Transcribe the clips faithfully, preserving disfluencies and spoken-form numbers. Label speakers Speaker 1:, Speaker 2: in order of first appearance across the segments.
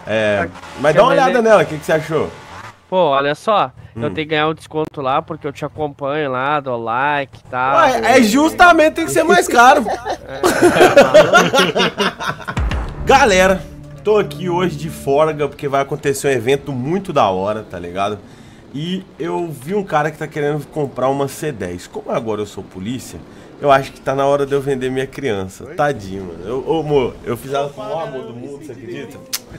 Speaker 1: É, mas dá uma olhada nela, o que, que você achou?
Speaker 2: Pô, olha só,
Speaker 1: Hum.
Speaker 2: eu tenho que ganhar um desconto lá porque eu te acompanho lá, dou like e tal.
Speaker 1: Ué, é justamente tem que ser mais caro.
Speaker 2: É,
Speaker 1: Galera, tô aqui hoje de folga porque vai acontecer um evento muito da hora, tá ligado? E eu vi um cara que tá querendo comprar uma C dez. Como agora eu sou polícia, eu acho que tá na hora de eu vender minha criança. Tadinho, mano. Eu, ô, amor, eu fiz ela com o maior amor do mundo, você acredita?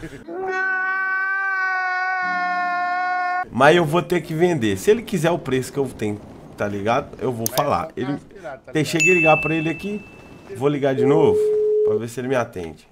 Speaker 1: Mas eu vou ter que vender. Se ele quiser o preço que eu tenho, tá ligado? Eu vou falar. Ele... Cheguei a ligar pra ele aqui. Vou ligar de novo pra ver se ele me atende.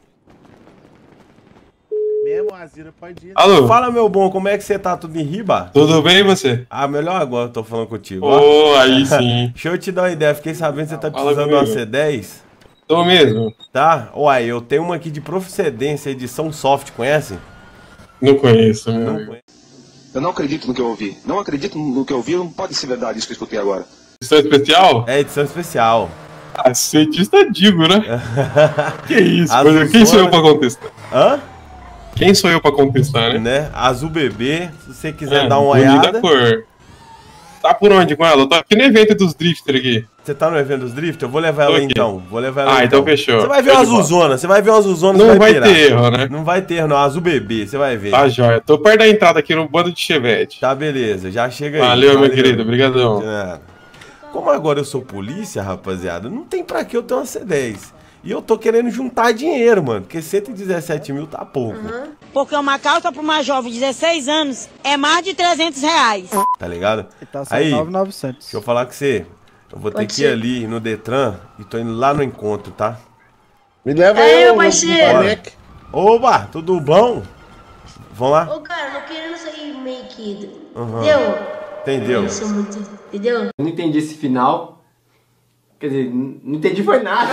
Speaker 3: Alô?
Speaker 1: Fala, meu bom, como é que você tá? Tudo em riba?
Speaker 3: Tudo bem e você?
Speaker 1: Ah, melhor agora eu tô falando contigo.
Speaker 3: Ô, oh, aí sim.
Speaker 1: Deixa eu te dar uma ideia. Fiquei sabendo que você tá
Speaker 3: Fala
Speaker 1: precisando de uma
Speaker 3: comigo.
Speaker 1: C dez.
Speaker 3: Tô mesmo.
Speaker 1: Tá? Uai, eu tenho uma aqui de procedência, edição soft, conhece?
Speaker 3: Não conheço, meu.
Speaker 1: Não conheço.
Speaker 4: Eu não acredito no que eu ouvi. Não acredito no que eu ouvi. Não pode ser verdade isso que eu escutei agora.
Speaker 3: Edição especial?
Speaker 1: É edição especial.
Speaker 3: Ah, cientista digo, né? Que isso,
Speaker 1: Azul
Speaker 3: coisa. Quem sou eu
Speaker 1: zona.
Speaker 3: pra contestar?
Speaker 1: Hã?
Speaker 3: Quem sou eu pra contestar, né?
Speaker 1: Né? Azul bebê, se você quiser
Speaker 3: É,
Speaker 1: dar uma
Speaker 3: bonita
Speaker 1: olhada.
Speaker 3: cor. Tá por onde com ela? Eu tô aqui no evento dos drifter aqui.
Speaker 1: Você tá no evento dos drift? Eu vou levar ela
Speaker 3: Tô aqui.
Speaker 1: então. Vou levar ela
Speaker 3: Ah, então fechou.
Speaker 1: Você vai ver
Speaker 3: Show
Speaker 1: uma
Speaker 3: de bola.
Speaker 1: azulzona, você vai ver uma azulzona.
Speaker 3: Não
Speaker 1: você
Speaker 3: vai
Speaker 1: pirar.
Speaker 3: ter erro, né?
Speaker 1: Não vai ter erro, não. Azul bebê, você vai ver.
Speaker 3: Tá jóia. Tô perto da entrada aqui no bando de Chevette.
Speaker 1: Tá, beleza. Já chega aí.
Speaker 3: Valeu, meu querido. Obrigadão.
Speaker 1: De nada. Como agora eu sou polícia, rapaziada, não tem pra que eu ter uma C dez. E eu tô querendo juntar dinheiro, mano, porque cento e dezessete mil tá pouco.
Speaker 5: Uhum. Porque uma calça pra uma jovem de dezesseis anos é mais de trezentos reais.
Speaker 1: Tá ligado?
Speaker 6: Tá só
Speaker 1: Aí,
Speaker 6: nove mil e novecentos.
Speaker 1: deixa eu falar com você. Eu vou ter
Speaker 5: Pode
Speaker 1: que ir
Speaker 5: ser.
Speaker 1: ali no Detran e tô indo lá no encontro, tá?
Speaker 7: Me leva
Speaker 5: É,
Speaker 7: eu,
Speaker 5: parceiro.
Speaker 1: Bora. Oba, tudo bom? Vamos lá?
Speaker 5: Ô, cara, não querendo sair meio que...
Speaker 1: Uhum.
Speaker 5: Entendeu?
Speaker 1: Entendeu?
Speaker 5: Eu sou muito... Entendeu?
Speaker 8: Eu não entendi esse final. Quer dizer, n- não entendi foi nada.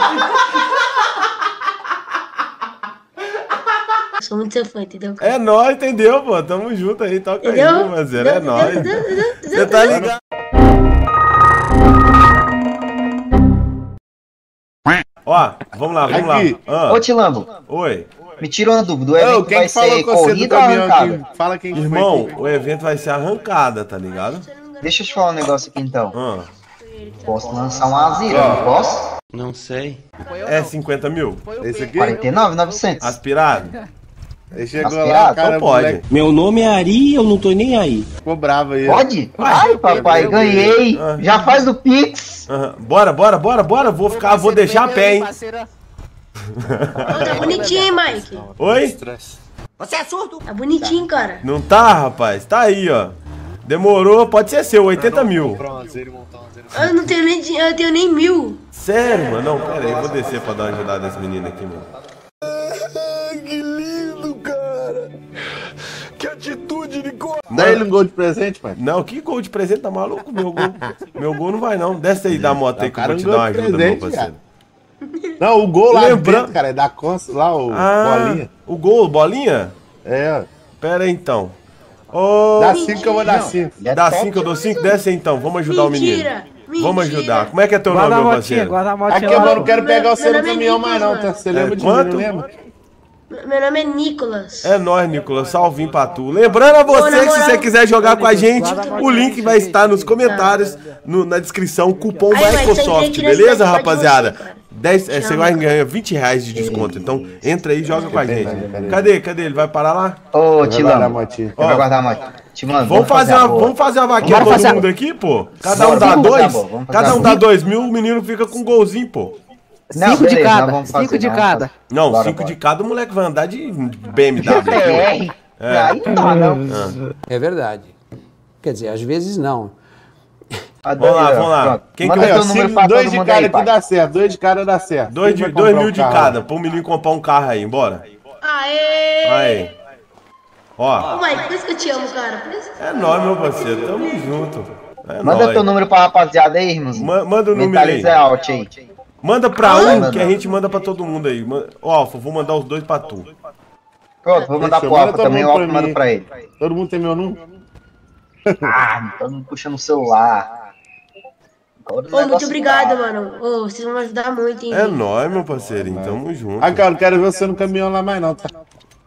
Speaker 5: Eu sou muito seu fã, entendeu, cara?
Speaker 1: É nóis, entendeu, pô? Tamo junto aí, toca aí,
Speaker 5: Entendeu?
Speaker 1: meu parceiro. É
Speaker 5: Entendeu?
Speaker 1: nóis.
Speaker 5: Entendeu? Entendeu?
Speaker 1: Você tá ligado? Ó, vamos lá, vamos
Speaker 7: Aqui.
Speaker 1: lá. Ah,
Speaker 9: Ô, Tilambo,
Speaker 1: oi.
Speaker 9: me tira uma dúvida. O
Speaker 7: Ô,
Speaker 9: evento
Speaker 7: quem
Speaker 9: vai
Speaker 7: que falou
Speaker 9: ser
Speaker 7: com você do
Speaker 9: corrida ou
Speaker 7: caminhão
Speaker 9: arrancada?
Speaker 7: aqui? Fala quem que
Speaker 1: Irmão,
Speaker 7: foi.
Speaker 1: o evento vai ser arrancada, tá ligado?
Speaker 9: Deixa eu te falar um negócio aqui então.
Speaker 1: Ah,
Speaker 9: Posso lançar uma azira, não posso?
Speaker 1: é cinquenta mil?
Speaker 7: Esse aqui?
Speaker 9: quarenta e nove mil e novecentos.
Speaker 1: Aspirado?
Speaker 7: Ele chegou
Speaker 9: Aspirado?
Speaker 7: lá, o cara,
Speaker 1: Então pode.
Speaker 7: moleque,
Speaker 10: Meu nome é Ari, eu não tô nem aí.
Speaker 7: ficou bravo aí.
Speaker 9: Pode? Ai, papai, ganhei.
Speaker 1: Ah.
Speaker 9: Já faz do Pix.
Speaker 1: Aham. Bora, bora, bora, bora. Vou ficar, vou deixar a pé, hein?
Speaker 5: Ô, tá bonitinho, hein, Mike?
Speaker 1: Oi?
Speaker 5: Tá bonitinho, cara.
Speaker 1: Não tá, rapaz? Tá aí, ó. Demorou, pode ser seu, oitenta mil.
Speaker 5: Eu não tenho nem, din- eu tenho nem mil.
Speaker 1: Sério, mano? Não, pera aí, eu vou descer pra dar uma ajudada nesse menino aqui, mano.
Speaker 7: Dá ele um gol de presente, pai.
Speaker 1: Não, que gol de presente, tá maluco? Meu gol, meu gol não vai, não. Desce aí da moto aí que eu
Speaker 7: cara,
Speaker 1: vou te
Speaker 7: um
Speaker 1: dar
Speaker 7: gol
Speaker 1: uma
Speaker 7: de
Speaker 1: ajuda, meu
Speaker 7: presente,
Speaker 1: parceiro.
Speaker 7: Não, o gol lá
Speaker 1: Lembrando-
Speaker 7: dentro, cara, é da Consta, lá, o
Speaker 1: Ah,
Speaker 7: bolinha.
Speaker 1: o gol, bolinha?
Speaker 7: É,
Speaker 1: Pera aí, então. Ô,
Speaker 7: dá cinco que eu vou dar cinco.
Speaker 9: Ele é
Speaker 1: dá
Speaker 9: top.
Speaker 1: cinco, eu dou cinco? Desce aí, então, vamos ajudar o menino.
Speaker 5: Mentira.
Speaker 1: Vamos
Speaker 5: Mentira.
Speaker 1: ajudar. Como é que é teu
Speaker 6: Guarda a
Speaker 1: nome, meu
Speaker 6: motinha,
Speaker 1: parceiro?
Speaker 6: guarda a
Speaker 7: Aqui
Speaker 6: motinha
Speaker 7: eu
Speaker 6: lá.
Speaker 7: não quero pegar você
Speaker 5: Meu
Speaker 7: no
Speaker 5: nome é
Speaker 7: caminhão mais não,
Speaker 5: Nicolas,
Speaker 7: tá? Você lembra
Speaker 1: É,
Speaker 7: de
Speaker 1: quanto?
Speaker 7: mim, não lembra?
Speaker 5: Meu nome é Nicolas.
Speaker 1: É nóis, Nicolas. Salvinho pra tu. Lembrando a você
Speaker 5: Ô, na
Speaker 1: que se
Speaker 5: moral-
Speaker 1: você quiser jogar com a gente,
Speaker 6: Guarda a
Speaker 1: o
Speaker 6: motinha
Speaker 1: link
Speaker 6: aí,
Speaker 1: vai
Speaker 6: cheguei,
Speaker 1: estar nos
Speaker 6: cheguei.
Speaker 1: comentários, no- na descrição, cupom
Speaker 5: Aí, mas
Speaker 1: Microsoft,
Speaker 5: você tem
Speaker 1: beleza,
Speaker 5: que
Speaker 1: rapaziada?
Speaker 5: você, cara.
Speaker 1: dez, é, você
Speaker 5: Chama,
Speaker 1: vai
Speaker 5: cara.
Speaker 1: ganhar vinte reais de desconto. Então, entra aí e joga com a gente. Cadê? Cadê? Ele vai parar lá?
Speaker 9: Ô,
Speaker 7: Vai guardar a
Speaker 9: Tilambo,
Speaker 7: motinha.
Speaker 9: você vai guardar a moto. Tilambo,
Speaker 1: Vamos fazer uma,
Speaker 9: boa.
Speaker 1: vamos fazer uma vaquinha
Speaker 9: Vamos
Speaker 1: todo
Speaker 9: fazer a-
Speaker 1: mundo aqui, pô? Cada um
Speaker 9: Bora,
Speaker 1: dá
Speaker 9: vamos fazer a
Speaker 1: dois?
Speaker 9: boa, vamos fazer
Speaker 1: Cada
Speaker 9: a
Speaker 1: um
Speaker 9: boa.
Speaker 1: dá dois mil, o menino fica com um golzinho, pô.
Speaker 9: Não,
Speaker 6: Cinco de
Speaker 9: beleza,
Speaker 6: cada,
Speaker 9: nós vamos
Speaker 6: cinco
Speaker 9: fazer,
Speaker 6: de
Speaker 9: vamos
Speaker 6: cada.
Speaker 1: Não,
Speaker 9: Bora,
Speaker 1: cinco
Speaker 9: bora.
Speaker 1: de cada, o moleque vai andar de B M W.
Speaker 9: fazer. P R. Aí não dá, não.
Speaker 10: É verdade. Quer dizer, às vezes não.
Speaker 1: Vamos lá, vamos lá.
Speaker 9: Pronto.
Speaker 1: Quem que
Speaker 9: Manda
Speaker 7: Aí,
Speaker 9: teu
Speaker 7: ó,
Speaker 9: número
Speaker 7: cinco,
Speaker 9: pra
Speaker 7: dois
Speaker 9: todo
Speaker 7: de
Speaker 9: mundo
Speaker 7: cada
Speaker 9: aí,
Speaker 7: que
Speaker 9: pai.
Speaker 7: dá certo, dois de cada dá certo.
Speaker 1: Dois,
Speaker 7: Quem
Speaker 1: de,
Speaker 7: vai
Speaker 1: dois
Speaker 7: comprar
Speaker 1: mil
Speaker 7: um
Speaker 1: de
Speaker 7: carro?
Speaker 1: cada, pro menino comprar um carro aí, bora.
Speaker 5: Aê!
Speaker 1: Aí. Ó,
Speaker 5: Ô, Mike, por isso que eu te amo, cara. Por isso...
Speaker 1: é nóis, meu parceiro. Tamo junto. É
Speaker 9: Manda
Speaker 1: nóis.
Speaker 9: teu número pra rapaziada aí, irmãozinho.
Speaker 1: Ma- manda o número aí.
Speaker 9: Mentaliza out aí.
Speaker 1: Manda pra um
Speaker 9: Manda,
Speaker 1: que a
Speaker 9: não.
Speaker 1: gente manda pra todo mundo aí. Ma- Ó, Alfa, vou mandar os dois pra tu.
Speaker 9: Pronto, vou mandar
Speaker 7: Fechou,
Speaker 9: pro
Speaker 7: manda
Speaker 9: Alfa
Speaker 7: todo
Speaker 9: também, o
Speaker 7: mundo
Speaker 9: Alfa
Speaker 7: pra
Speaker 9: manda
Speaker 7: mim.
Speaker 9: pra ele.
Speaker 7: Todo mundo tem meu número?
Speaker 9: Ah, todo mundo puxando o celular. Agora o
Speaker 5: Ô, muito
Speaker 9: negócio
Speaker 5: obrigado,
Speaker 9: tá-
Speaker 5: mano. Ô, vocês vão me ajudar muito, hein?
Speaker 1: É nóis, meu parceirinho. Tamo junto.
Speaker 7: Ah, cara, não quero ver você no caminhão lá mais não, tá?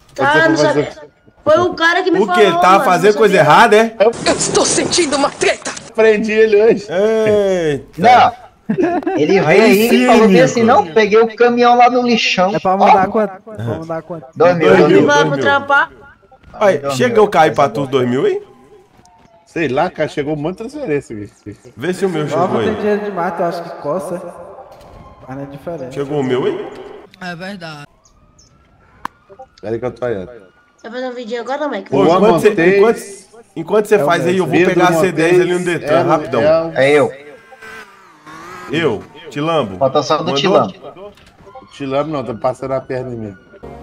Speaker 6: Tá, não sabe. Foi o cara que me
Speaker 1: O
Speaker 6: falou.
Speaker 1: que? Ele tava fazendo coisa errada, é?
Speaker 6: Eu estou sentindo uma treta.
Speaker 7: Prendi ele hoje.
Speaker 1: Eita.
Speaker 9: Não. Ele veio aí
Speaker 1: sim,
Speaker 9: e falou bem
Speaker 1: Nico.
Speaker 9: assim, não, peguei o caminhão lá no lixão.
Speaker 2: É pra mandar quanto? Pra mandar quanto?
Speaker 9: Dois mil,
Speaker 1: Dois
Speaker 9: dois
Speaker 1: mil.
Speaker 9: mil.
Speaker 6: Vamos trampar.
Speaker 1: Aí, chegou o cair pra tu dois mil aí?
Speaker 7: Sei lá, cara, chegou um monte de transferência aqui.
Speaker 1: Vê se o meu
Speaker 2: Nova
Speaker 1: chegou
Speaker 2: tem
Speaker 1: aí.
Speaker 2: dinheiro demais, tu acha que coça? Mas não é diferente.
Speaker 1: Chegou o meu aí?
Speaker 11: É verdade.
Speaker 7: Pera aí que eu tô aí.
Speaker 6: Vai fazer um vídeo agora, Mike?
Speaker 1: Pô,
Speaker 7: Boa,
Speaker 1: enquanto você,
Speaker 7: Montes.
Speaker 1: enquanto, enquanto você faz aí, eu vou
Speaker 7: Pedro
Speaker 1: pegar a C dez
Speaker 7: Montes,
Speaker 1: ali no Detran,
Speaker 7: é,
Speaker 1: rapidão.
Speaker 7: é o-
Speaker 9: É eu.
Speaker 1: Eu, Tilambo.
Speaker 9: Falta só do
Speaker 1: Mandou?
Speaker 9: Tilambo.
Speaker 7: Te lamo não, tô passando a perna em mim.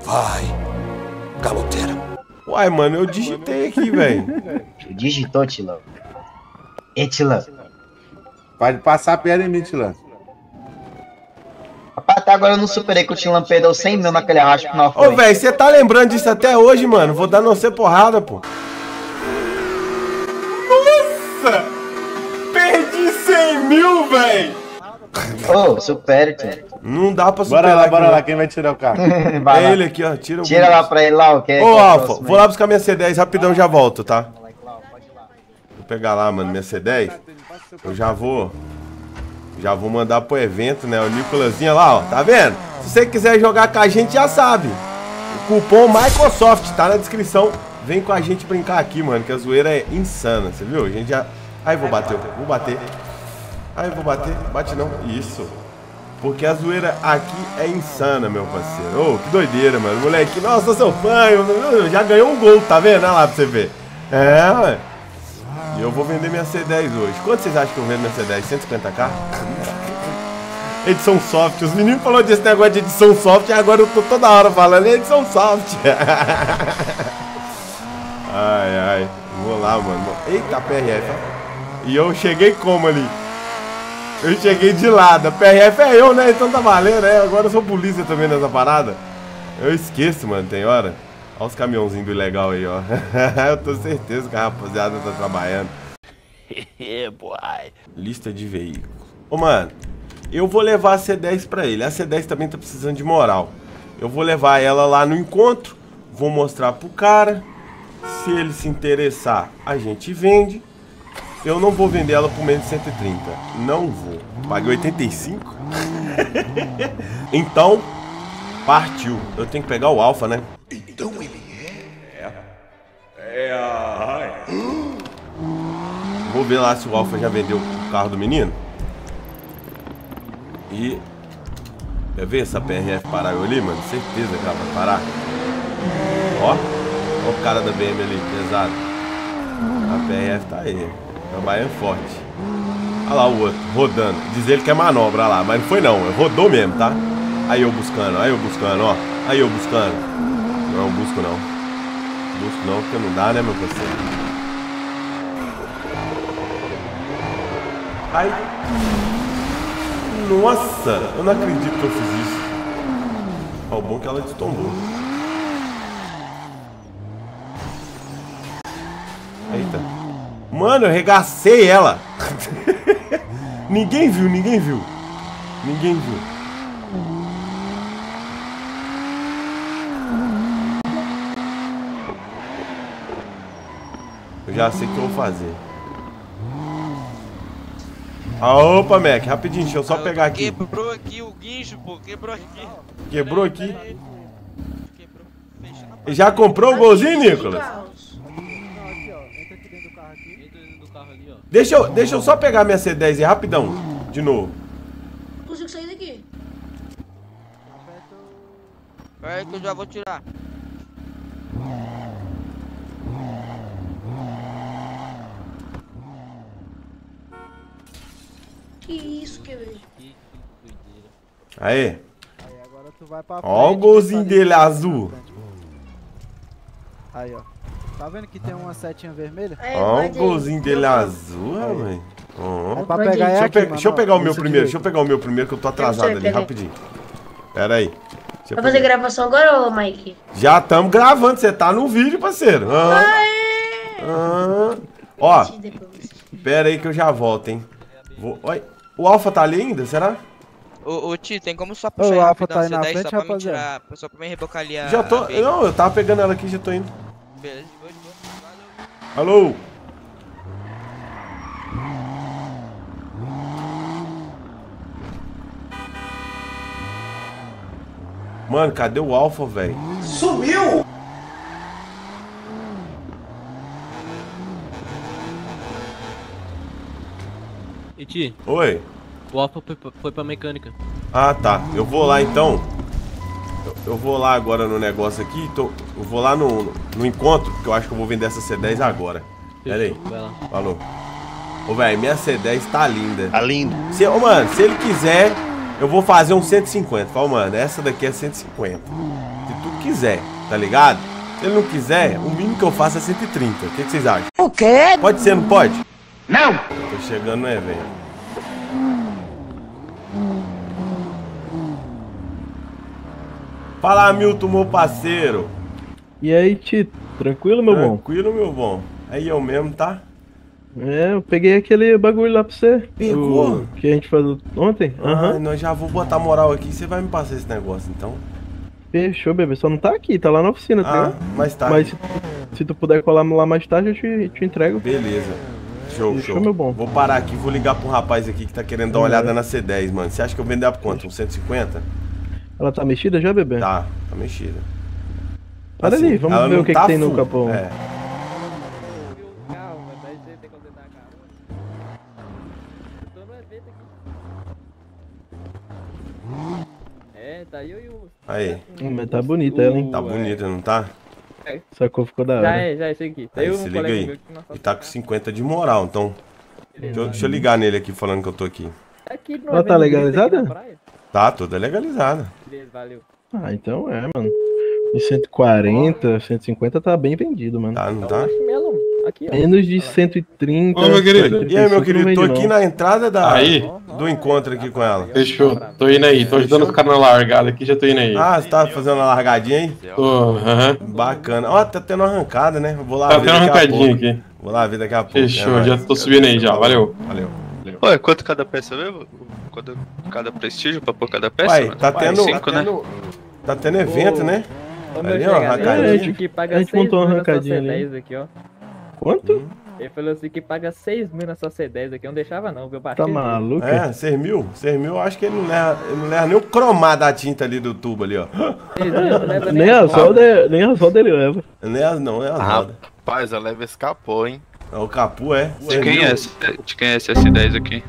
Speaker 1: Uai, mano, eu digitei aqui, velho.
Speaker 9: Digitou, Tilambo. E Tilambo.
Speaker 7: Pode passar a perna em mim, Tilano.
Speaker 9: Rapaz, até agora eu não superei que o Tilambo perdeu cem mil naquele arrasto que nós
Speaker 1: Ô,
Speaker 9: foi.
Speaker 1: velho, você tá lembrando disso até hoje, mano? Vou dar não ser porrada, pô. Nossa! Perdi cem mil, velho!
Speaker 9: Ô, supere, tio.
Speaker 1: Não dá pra
Speaker 7: Bora
Speaker 1: superar
Speaker 7: lá,
Speaker 1: aqui,
Speaker 7: bora
Speaker 1: não.
Speaker 7: lá, quem vai tirar o carro?
Speaker 9: Vai
Speaker 1: É
Speaker 9: lá.
Speaker 1: ele aqui, ó. Tira o
Speaker 9: Tira lá pra ele lá, o que é.
Speaker 1: Ô,
Speaker 9: que é o
Speaker 1: Alfa,
Speaker 9: próximo
Speaker 1: vou
Speaker 9: aí.
Speaker 1: lá buscar minha C dez rapidão, já volto, tá? Vou pegar lá, mano, minha C dez. Eu já vou. Já vou mandar pro evento, né? O Nicolazinho lá, ó. Tá vendo? Se você quiser jogar com a gente, já sabe. O cupom Microsoft tá na descrição. Vem com a gente brincar aqui, mano, que a zoeira é insana, você viu? A gente já... Aí, vou bater, vou bater. Aí, vou bater. Bate não. Isso. Porque a zoeira aqui é insana, meu parceiro. Ô, que doideira, mano. Moleque, nossa, eu sou fã. Eu já ganhou um gol, tá vendo? Olha lá pra você ver. É, ué. E eu vou vender minha C dez hoje. Quanto vocês acham que eu vendo minha C dez? cento e cinquenta k? Edição soft. Os meninos falaram desse negócio de edição soft e agora eu tô toda hora falando edição soft. Ai, ai. Vou lá, mano. Eita, P R F. E eu cheguei como ali? Eu cheguei de lado. A P R F é eu, né? Então tá valendo, né? Agora eu sou polícia também nessa parada. Eu esqueço, mano. Tem hora. Olha os caminhãozinhos do legal aí, ó. Eu tô certeza que a rapaziada tá trabalhando. Lista de veículos. Ô, mano, eu vou levar a C dez pra ele. A C dez também tá precisando de moral. Eu vou levar ela lá no encontro. Vou mostrar pro cara. Se ele se interessar, a gente vende. Eu não vou vender ela por menos de cento e trinta. Não vou. Paguei oitenta e cinco. Então, partiu. Eu tenho que pegar o Alfa, né?
Speaker 4: Então ele
Speaker 1: É. É. Ai. Vou ver lá se o Alfa já vendeu o carro do menino. E... Quer ver essa P R F parar eu ali, mano? Certeza que ela vai parar. Ó. Ó o cara da B M ali, pesado. A P R F tá aí. Trabalhando forte. Olha lá o outro, rodando. Diz ele que é manobra, olha lá. Mas não foi não, rodou mesmo, tá? Aí eu buscando, aí eu buscando, ó. Aí eu buscando. Não, busco não. Busco não, porque não dá, né, meu parceiro? Ai. Nossa, eu não acredito que eu fiz isso. Ó, o bom é que ela destombou. Eita. Mano, eu arregacei ela. Ninguém viu, ninguém viu. Ninguém viu. Eu já sei o que eu vou fazer. Ah, opa, Mac, rapidinho, deixa eu só pegar aqui.
Speaker 12: Quebrou aqui o guincho, pô, quebrou aqui.
Speaker 1: Quebrou aqui? Já comprou o golzinho, Nicolas? Deixa eu, deixa eu só pegar minha C dez aí, rapidão. De novo.
Speaker 6: Consigo sair daqui.
Speaker 12: Pera aí que eu já vou tirar.
Speaker 6: Que isso, que vejo.
Speaker 1: Aí.
Speaker 2: Agora tu vai pra
Speaker 1: Ó o
Speaker 2: frente,
Speaker 1: golzinho
Speaker 2: tá
Speaker 1: dele
Speaker 2: ali.
Speaker 1: azul.
Speaker 2: Aí, ó. Tá vendo que tem uma setinha vermelha?
Speaker 1: Ó o golzinho dele azul, mãe. Ó.
Speaker 2: É pra pegar é
Speaker 1: Deixa eu,
Speaker 2: aqui,
Speaker 1: pe-
Speaker 2: mano,
Speaker 1: deixa eu
Speaker 2: ó.
Speaker 1: pegar o meu
Speaker 2: Isso
Speaker 1: primeiro,
Speaker 2: direito.
Speaker 1: deixa eu pegar o meu primeiro que eu tô atrasado ali,
Speaker 6: pega aí.
Speaker 1: rapidinho. Pera aí. Deixa eu
Speaker 6: Vai fazer
Speaker 1: pegar.
Speaker 6: gravação agora, ô Mike?
Speaker 1: Já estamos gravando, você tá no vídeo, parceiro. Ah, ah. Ó, pera aí que eu já volto, hein. Vou... Oi. O Alfa tá ali ainda, será?
Speaker 12: Ô, ô Ti, tem como só
Speaker 11: Ô,
Speaker 12: puxar
Speaker 11: o
Speaker 12: aí
Speaker 11: Alpha
Speaker 12: rapidão
Speaker 11: tá aí
Speaker 12: C
Speaker 11: na
Speaker 12: dez
Speaker 11: frente,
Speaker 12: só pra me
Speaker 11: rapaziada.
Speaker 12: tirar, só pra me rebocar ali a...
Speaker 1: Já tô.
Speaker 12: a Baby.
Speaker 1: Não, eu tava pegando ela aqui, já tô indo.
Speaker 12: Beleza, de boa, de boa.
Speaker 1: Alô? Mano, cadê o Alpha, velho?
Speaker 13: Sumiu!
Speaker 14: E Ti,
Speaker 1: Oi.
Speaker 14: o Alpha foi, pra- foi pra mecânica.
Speaker 1: Ah, tá. Eu vou lá então. Eu, eu vou lá agora no negócio aqui. Tô, eu vou lá no, no encontro, porque eu acho que eu vou vender essa C dez agora. Pera aí.
Speaker 14: Vai lá.
Speaker 1: Falou. Ô, velho, minha C dez tá linda.
Speaker 7: Tá lindo.
Speaker 1: Se, ô, mano, se ele quiser, eu vou fazer um cento e cinquenta. Fala, mano, essa daqui é cento e cinquenta. Se tu quiser, tá ligado? Se ele não quiser, o mínimo que eu faço é cento e trinta. O que, que vocês acham?
Speaker 5: O quê?
Speaker 1: Pode ser, não pode?
Speaker 13: Não!
Speaker 1: Tô chegando no evento. Fala, Milton, meu parceiro.
Speaker 11: E aí, Tito? Tranquilo, meu bom?
Speaker 1: Tranquilo, meu bom. Aí eu mesmo, tá?
Speaker 11: É, eu peguei aquele bagulho lá pra você.
Speaker 1: Pegou?
Speaker 11: O que a gente fez ontem? Aham.
Speaker 1: Ah, nós já vou botar moral aqui. Você vai me passar esse negócio, então?
Speaker 11: Fechou, bebê. Só não tá aqui, tá lá na oficina, tá
Speaker 1: Ah,
Speaker 11: ligado?
Speaker 1: mais tarde.
Speaker 11: Mas se, se tu puder colar lá mais tarde, eu te, te entrego.
Speaker 1: Beleza. Show,
Speaker 11: Fechou,
Speaker 1: show.
Speaker 11: meu bom.
Speaker 1: Vou parar aqui, vou ligar pro rapaz aqui que tá querendo dar uma
Speaker 11: É.
Speaker 1: olhada na C dez, mano. Você acha que eu vender por quanto? Uns cento e cinquenta?
Speaker 11: Ela tá mexida já, bebê?
Speaker 1: Tá, tá mexida.
Speaker 11: Olha
Speaker 1: Assim,
Speaker 11: ali, vamos
Speaker 1: ela
Speaker 11: ver
Speaker 1: não
Speaker 11: o que,
Speaker 1: tá
Speaker 11: que tem no
Speaker 1: full.
Speaker 11: capô.
Speaker 1: É.
Speaker 2: É, tá eu e o...
Speaker 1: Aí.
Speaker 11: Hum, mas tá bonita ela, hein?
Speaker 1: Tá bonita, não tá?
Speaker 11: Essa cor ficou da hora.
Speaker 2: Já é, já é esse aqui.
Speaker 1: Aí,
Speaker 2: Eu
Speaker 1: se
Speaker 2: um
Speaker 1: liga
Speaker 2: colega
Speaker 1: aí.
Speaker 2: meu que nós
Speaker 1: E tá com cinquenta de moral, então. Deixa eu, deixa eu ligar nele aqui falando que eu tô aqui.
Speaker 2: aqui no
Speaker 11: Ela tá
Speaker 2: evento grito aqui
Speaker 11: legalizada?
Speaker 2: na praia.
Speaker 1: Tá, toda legalizada.
Speaker 2: Beleza, valeu.
Speaker 11: Ah, então é, mano. Em cento e quarenta, cento e cinquenta tá bem vendido, mano.
Speaker 1: Tá, não tá?
Speaker 2: Marshmallow, aqui, ó.
Speaker 11: Menos de cento e trinta.
Speaker 3: Ô, meu querido.
Speaker 1: E aí, meu querido, tô
Speaker 11: não vende,
Speaker 1: aqui
Speaker 11: não.
Speaker 1: na entrada da,
Speaker 3: Aí.
Speaker 1: do encontro aqui com ela.
Speaker 3: Fechou. Tô indo aí. Tô ajudando o cara na largada aqui, já tô indo aí.
Speaker 1: Ah, você tá fazendo uma largadinha aí?
Speaker 3: Tô, aham.
Speaker 1: Bacana. Ó, tá tendo uma arrancada, né? Vou lá
Speaker 3: Tá
Speaker 1: ver
Speaker 3: tendo uma
Speaker 1: daqui a
Speaker 3: arrancadinha
Speaker 1: pouco.
Speaker 3: aqui.
Speaker 1: Vou lá ver daqui a pouco.
Speaker 3: Fechou,
Speaker 1: É
Speaker 3: já
Speaker 1: nóis.
Speaker 3: tô subindo aí já. Valeu.
Speaker 1: Valeu.
Speaker 15: Ué, quanto cada peça mesmo? Quanto cada prestígio pra pôr cada peça?
Speaker 1: Uai,
Speaker 15: mano?
Speaker 1: tá tendo,
Speaker 15: Cinco,
Speaker 1: tá
Speaker 15: né?
Speaker 1: tendo, tá tendo evento,
Speaker 2: Ô,
Speaker 1: né?
Speaker 2: Ô, meu
Speaker 1: Ali, ó,
Speaker 2: chegado,
Speaker 1: arrancadinha.
Speaker 2: ele disse que paga
Speaker 11: A gente
Speaker 2: seis
Speaker 11: montou uma
Speaker 2: mil nessa
Speaker 11: arrancadinha
Speaker 2: C
Speaker 11: ali.
Speaker 2: dez aqui, ó.
Speaker 11: Quanto?
Speaker 2: Ele falou assim que paga seis mil nessa C dez aqui. Eu não deixava não, viu?
Speaker 11: Tá maluco?
Speaker 1: É, seis mil? seis mil, eu acho que ele não leva, ele não leva nem o cromar da tinta ali do tubo ali, ó.
Speaker 11: Nem a solda, nem a solda ele leva.
Speaker 1: Nem as, não, é as rodas.
Speaker 16: Rapaz, a leva escapou, hein?
Speaker 1: É o capu, é?
Speaker 15: De quem é esse, de quem é esse S dez aqui?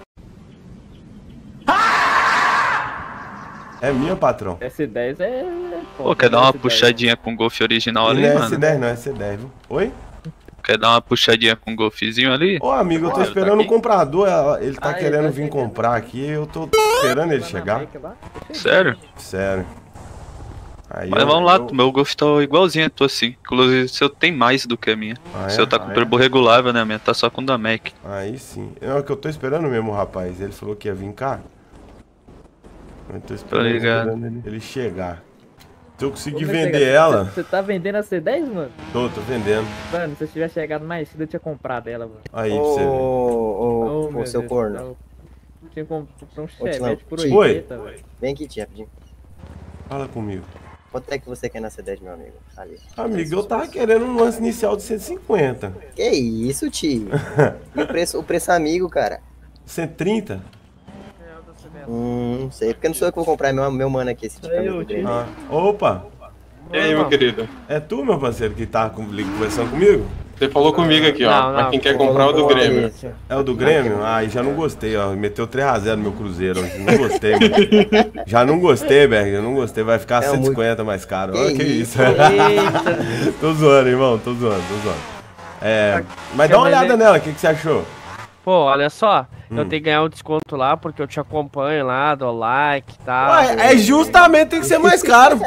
Speaker 1: É minha, patrão.
Speaker 2: S dez é...
Speaker 15: Pô, quer dar uma puxadinha com o Golf original ali,
Speaker 1: Não é
Speaker 15: mano?
Speaker 1: S dez, não, é S dez, viu? Oi?
Speaker 15: Quer dar uma puxadinha com o Golfzinho ali?
Speaker 1: Ô, amigo, eu tô
Speaker 15: Ah,
Speaker 1: esperando
Speaker 15: tá
Speaker 1: o comprador, ela- ele tá
Speaker 2: Ah, ele
Speaker 1: querendo
Speaker 2: tá
Speaker 1: vir comprar aqui, eu tô esperando ele chegar.
Speaker 15: Sério?
Speaker 1: Sério. Aí
Speaker 15: Mas
Speaker 1: eu-
Speaker 15: vamos lá,
Speaker 1: eu-
Speaker 15: meu Golf tá igualzinho a tua assim. Inclusive, o seu tem mais do que a minha.
Speaker 1: Ah,
Speaker 15: O
Speaker 1: é?
Speaker 15: seu tá com
Speaker 1: Ah,
Speaker 15: turbo regulável, né? A minha tá só com da Mac.
Speaker 1: Aí sim. É o que eu tô esperando mesmo, rapaz. Ele falou que ia vir cá. Eu tô esperando,
Speaker 15: Tô ligado.
Speaker 1: esperando ele, ele chegar. Se eu conseguir
Speaker 2: Ô, meu
Speaker 1: vender
Speaker 2: chegado,
Speaker 1: ela...
Speaker 2: Você tá vendendo a C dez, mano?
Speaker 1: Tô, tô vendendo.
Speaker 2: Mano, se eu tivesse chegado mais cedo, eu tinha comprado ela, mano.
Speaker 1: Aí, pra você ver.
Speaker 2: Ô,
Speaker 9: Ô,
Speaker 2: meu
Speaker 9: ô, seu
Speaker 2: Deus,
Speaker 9: corno.
Speaker 2: eu tinha comprado um
Speaker 9: Ô, Tilão,
Speaker 2: Chevette por
Speaker 9: Ti.
Speaker 2: oitenta, velho.
Speaker 9: Vem aqui, tia, rapidinho.
Speaker 1: Fala comigo.
Speaker 9: Quanto é que você quer na C dez, meu amigo? Ali.
Speaker 1: Amigo, eu tava querendo um lance inicial de cento e cinquenta.
Speaker 9: Que isso, tio? E o preço, o preço amigo, cara?
Speaker 1: cento e trinta?
Speaker 9: Hum, não sei, porque não sou eu que vou comprar, é meu, meu mano aqui, esse tipo de amigo dele.
Speaker 1: Ah, opa!
Speaker 3: E aí, meu querido?
Speaker 1: É tu, meu parceiro, que tá com- conversando comigo?
Speaker 3: Você falou comigo aqui, ó.
Speaker 1: Não,
Speaker 3: Mas
Speaker 1: não,
Speaker 3: quem quer
Speaker 1: você
Speaker 3: comprar é o do
Speaker 1: falou
Speaker 3: Grêmio.
Speaker 1: isso. É o do Grêmio? Ai, já não gostei, ó. Meteu três a zero no meu Cruzeiro hoje. Não gostei, mano. Já não gostei, Berg. Já não gostei. Vai ficar
Speaker 9: É
Speaker 1: cento e cinquenta mais caro. Olha que isso. Tô zoando, irmão. Tô zoando, tô zoando. É, mas dá uma olhada nela. O que, que você achou?
Speaker 2: Pô, olha só, eu
Speaker 1: Hum.
Speaker 2: tenho que ganhar um desconto lá porque eu te acompanho lá, dou like e tal.
Speaker 1: Ué, é justamente tem que ser mais caro.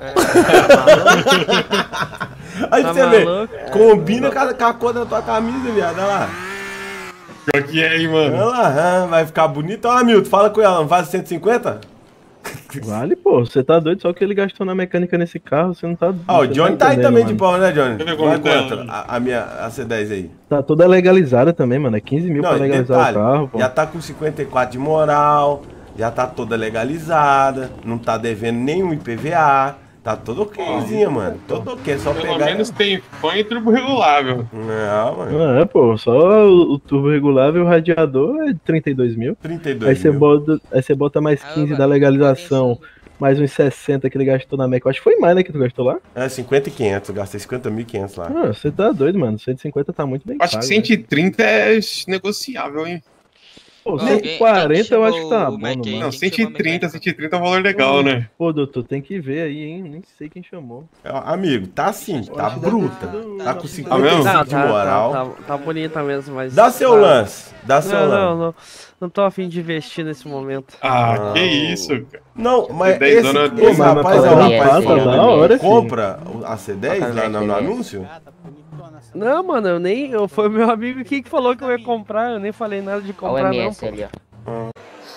Speaker 1: Aí
Speaker 2: Tá
Speaker 1: você vê,
Speaker 2: maluco?
Speaker 1: combina com a, com a cor da tua camisa, viado. Olha lá.
Speaker 3: Pior que é, hein, mano.
Speaker 1: Olha lá, ah, vai ficar bonito. Ó, Milton, fala com ela, não faz cento e cinquenta?
Speaker 11: Vale, pô. Você tá doido? Só o que ele gastou na mecânica nesse carro, você não tá...
Speaker 1: Ah, o
Speaker 11: você
Speaker 1: Johnny tá aí
Speaker 11: entendendo,
Speaker 1: também
Speaker 11: mano.
Speaker 1: de pau, né, Johnny?
Speaker 3: Deixa eu ver como
Speaker 1: Vai
Speaker 3: tá.
Speaker 1: quanto? A, a minha a C dez aí.
Speaker 11: Tá toda legalizada também, mano. É quinze mil
Speaker 1: Não,
Speaker 11: pra
Speaker 1: e
Speaker 11: legalizar
Speaker 1: detalhe,
Speaker 11: o carro, pô.
Speaker 1: já tá com cinquenta e quatro de moral, Já tá toda legalizada, não tá devendo nenhum I P V A. Tá todo okzinha, mano. Todo ok, é só
Speaker 3: Pelo
Speaker 1: pegar.
Speaker 3: Pelo menos tem fã e turbo regulável.
Speaker 1: Não, mano.
Speaker 11: É, pô, só o, o turbo regulável e o radiador é trinta e dois mil.
Speaker 1: trinta e dois
Speaker 11: aí você
Speaker 1: mil.
Speaker 11: bota, aí você bota mais quinze da legalização, mais uns sessenta que ele gastou na Mac. Eu acho que foi mais, né, que tu gastou lá?
Speaker 1: É, cinquenta e quinhentos. Eu gastei cinquenta mil e quinhentos lá.
Speaker 11: Ah, você tá doido, mano. cento e cinquenta tá muito bem
Speaker 3: Acho
Speaker 11: pago,
Speaker 3: que cento e trinta é negociável, hein?
Speaker 11: Pô, cento e quarenta eu acho que tá bom, mano.
Speaker 3: Não, cento e trinta, cento e trinta é um valor legal, né?
Speaker 11: Pô, doutor, tem que ver aí, hein? Nem sei quem chamou.
Speaker 1: Amigo, tá assim, tá bruta. Tá com cinquenta
Speaker 2: Não,
Speaker 1: e cinco
Speaker 2: tá,
Speaker 1: de moral.
Speaker 2: Tá, tá, tá bonita mesmo, mas...
Speaker 1: Dá seu
Speaker 2: tá...
Speaker 1: lance, dá seu
Speaker 2: não,
Speaker 1: lance.
Speaker 2: Não, não, não tô afim de investir nesse momento.
Speaker 3: Ah,
Speaker 1: Não.
Speaker 3: que isso, cara.
Speaker 1: Não, mas
Speaker 3: dez
Speaker 1: esse,
Speaker 3: anos-
Speaker 1: esse
Speaker 3: Pô, mas
Speaker 1: rapaz é
Speaker 3: tá
Speaker 1: o
Speaker 3: da
Speaker 1: rapaz
Speaker 3: hora,
Speaker 1: que
Speaker 3: da hora,
Speaker 1: compra a C dez lá no, no anúncio?
Speaker 2: Não, mano, eu nem... Eu, foi o meu amigo aqui que falou que eu ia comprar, eu nem falei nada de comprar, não. Pô.
Speaker 13: ali, ó.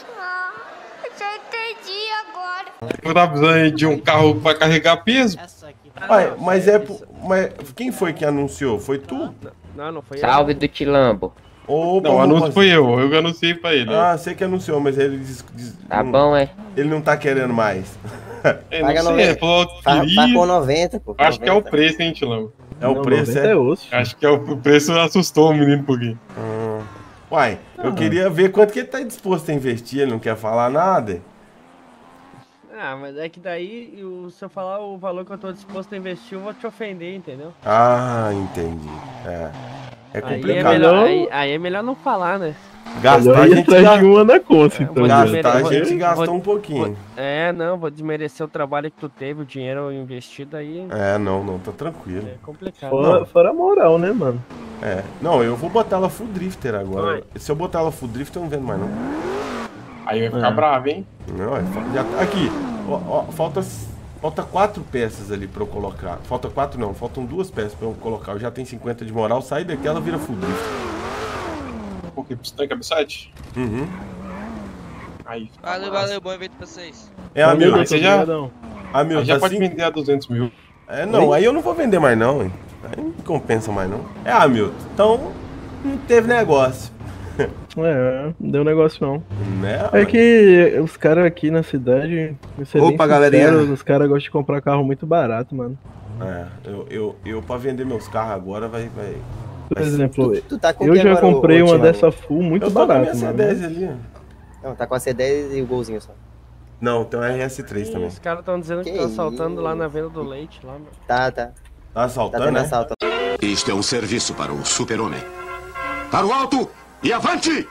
Speaker 3: Eu tava precisando de um carro pra carregar peso.
Speaker 1: Ué, mas é... po- Mas quem foi que anunciou? Foi tu?
Speaker 2: Não, não foi
Speaker 13: Salve do Tilambo.
Speaker 1: Opa,
Speaker 3: Não, o anúncio
Speaker 1: rapaz.
Speaker 3: foi eu, eu que anunciei pra ele.
Speaker 1: Ah, sei que anunciou, mas ele diz, diz-
Speaker 13: Tá
Speaker 1: não-
Speaker 13: bom, é?
Speaker 1: Ele não tá querendo mais.
Speaker 3: É, não sei, ele falou que queria.
Speaker 17: noventa, pô.
Speaker 3: Acho que é o preço, hein, Tilão?
Speaker 1: É o preço, é?
Speaker 3: Acho que é o, o preço assustou o menino um pouquinho.
Speaker 1: Hum. Uai, eu queria ver quanto que ele tá disposto a investir, ele não quer falar nada.
Speaker 2: Ah, mas é que daí, o- se eu falar o valor que eu tô disposto a investir, eu vou te ofender, entendeu?
Speaker 1: Ah, entendi. É. É
Speaker 2: Aí é,
Speaker 1: complicado.
Speaker 2: melhor, aí, aí é melhor não falar, né?
Speaker 1: Gastar a
Speaker 11: Aí
Speaker 1: gente
Speaker 11: atrás
Speaker 1: ga-
Speaker 11: de uma na conta, então.
Speaker 2: Vou
Speaker 1: Gastar
Speaker 2: desmere-
Speaker 1: a
Speaker 2: vou-
Speaker 1: gente gastou
Speaker 2: vou-
Speaker 1: um pouquinho.
Speaker 2: vou- É, não, vou desmerecer o trabalho que tu teve, o dinheiro investido aí.
Speaker 1: É, não, não, tá tranquilo.
Speaker 2: É complicado.
Speaker 11: Fora,
Speaker 1: Não.
Speaker 11: fora a moral, né, mano?
Speaker 1: É. Não, eu vou botar ela full drifter agora. Se eu botar ela full drifter, eu não vendo mais, não.
Speaker 3: Aí vai ficar
Speaker 1: É.
Speaker 3: bravo, hein?
Speaker 1: Não, é, fa- já tá- aqui, ó, ó, falta, falta quatro peças ali pra eu colocar. Falta quatro não, faltam duas peças pra eu colocar. Eu já tenho cinquenta de moral, sai daqui, ela vira full drifter.
Speaker 3: Por que? Pistão e cabeçote?
Speaker 1: Uhum.
Speaker 3: Aí, fica
Speaker 12: Valeu,
Speaker 3: massa.
Speaker 12: valeu, bom evento pra vocês.
Speaker 1: É, amigo,
Speaker 3: Aí você já,
Speaker 1: amigo,
Speaker 3: aí já
Speaker 1: tá
Speaker 3: pode
Speaker 1: assim?
Speaker 3: vender a duzentos mil.
Speaker 1: É, não, aí eu não vou vender mais não, hein. Aí não compensa mais não. É, Hamilton, então não teve negócio.
Speaker 11: É, não deu negócio não.
Speaker 1: Né?
Speaker 11: É que os caras aqui na cidade, pra ser bem
Speaker 1: Opa,
Speaker 11: sincero,
Speaker 1: galerinha.
Speaker 11: os caras gostam de comprar carro muito barato, mano.
Speaker 1: É, eu, eu, eu pra vender meus carros agora vai... vai
Speaker 11: Por
Speaker 1: vai-
Speaker 11: exemplo,
Speaker 17: Tu- tu tá com
Speaker 11: eu
Speaker 17: que
Speaker 11: já
Speaker 17: agora, ô-
Speaker 11: comprei
Speaker 17: ô,
Speaker 11: uma
Speaker 17: Thiago?
Speaker 11: dessa full muito
Speaker 1: eu tô com a
Speaker 11: barata,
Speaker 1: minha
Speaker 11: mano.
Speaker 1: C dez ali. ó.
Speaker 17: Não, tá com a C dez e o golzinho só.
Speaker 1: Não, tem um R S três também.
Speaker 2: Os caras estão dizendo que,
Speaker 17: Que
Speaker 2: tá assaltando
Speaker 17: isso?
Speaker 2: lá na venda do leite, lá, mano.
Speaker 17: Tá, tá.
Speaker 1: Tá assaltando,
Speaker 17: Tá tendo
Speaker 1: né?
Speaker 17: assalto.
Speaker 18: Isto é um serviço para o super-homem. Para o alto e avante!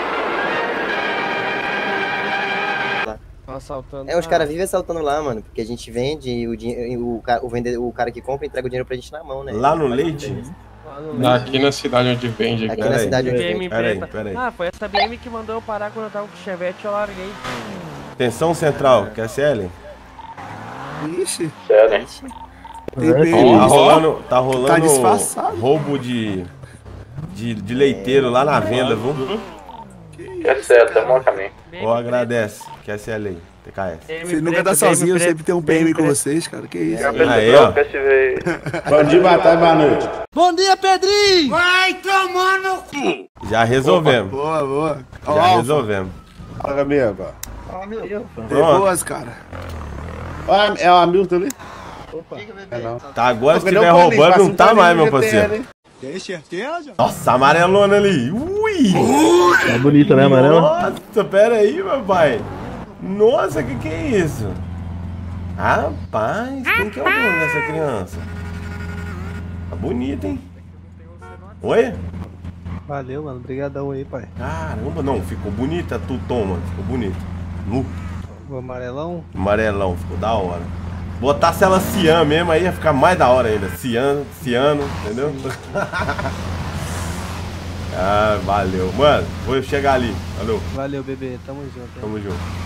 Speaker 2: Tão assaltando.
Speaker 17: É, os
Speaker 2: Ah,
Speaker 17: caras vivem assaltando lá, mano, porque a gente vende e o, dinheiro, o, ca- o, vende, o cara que compra entrega o dinheiro pra gente na mão, né?
Speaker 1: Lá no leite?
Speaker 2: lá no leite.
Speaker 3: Aqui na cidade onde vende.
Speaker 17: Aqui
Speaker 3: Aqui.
Speaker 17: na cidade onde
Speaker 2: B M
Speaker 17: vende.
Speaker 1: Peraí,
Speaker 2: preta.
Speaker 1: peraí.
Speaker 2: Ah, foi essa B M que mandou eu parar quando eu tava com o Chevette, eu larguei.
Speaker 1: Atenção central, quer C L?
Speaker 19: Ixi.
Speaker 15: Sério?
Speaker 19: Tem
Speaker 1: Tá
Speaker 19: perigo.
Speaker 1: rolando, tá rolando
Speaker 19: Tá disfarçado.
Speaker 1: roubo de, de, de leiteiro lá na venda, viu?
Speaker 15: É certo, é bom caminho.
Speaker 1: Ó, agradece. Quer C L aí, T K S.
Speaker 19: Você nunca tá sozinho, eu sempre tenho um P M com vocês, cara. Que isso?
Speaker 1: Aí, ó.
Speaker 7: Bom dia, boa tarde, boa noite.
Speaker 5: Bom dia, Pedrinho! Vai tomar no cu!
Speaker 1: Já resolvemos.
Speaker 19: Boa, boa.
Speaker 1: Já
Speaker 19: Ó,
Speaker 1: resolvemos.
Speaker 7: Fala, amigo.
Speaker 19: Tem boas, cara.
Speaker 7: Ó, é o Hamilton ali?
Speaker 19: Opa.
Speaker 7: É não.
Speaker 1: Tá, agora se
Speaker 7: Pô,
Speaker 1: tiver
Speaker 7: cadê o Paulinho?
Speaker 1: roubando,
Speaker 7: Passa
Speaker 1: não
Speaker 7: um
Speaker 1: tá
Speaker 7: Paulinho
Speaker 1: mais, meu
Speaker 7: no G T L,
Speaker 1: parceiro.
Speaker 7: hein?
Speaker 19: Tem certeza?
Speaker 1: Nossa, amarelona ali. Ui!
Speaker 11: Tá bonita, né, amarela?
Speaker 1: Nossa, pera aí, meu pai. Nossa, que que é isso? Rapaz, quem que é o dono dessa criança? Tá bonita, hein? Oi?
Speaker 20: Valeu, mano. Obrigadão aí, pai.
Speaker 1: Caramba, não, ficou bonita tu, toma, ficou bonita. Nu,
Speaker 20: O amarelão?
Speaker 1: amarelão, ficou da hora. Botasse ela cian mesmo, aí ia ficar mais da hora ainda. Cian, ciano, entendeu? Ah, valeu. Mano, vou chegar ali. Valeu.
Speaker 20: Valeu, bebê. Tamo junto. hein?
Speaker 1: Tamo junto.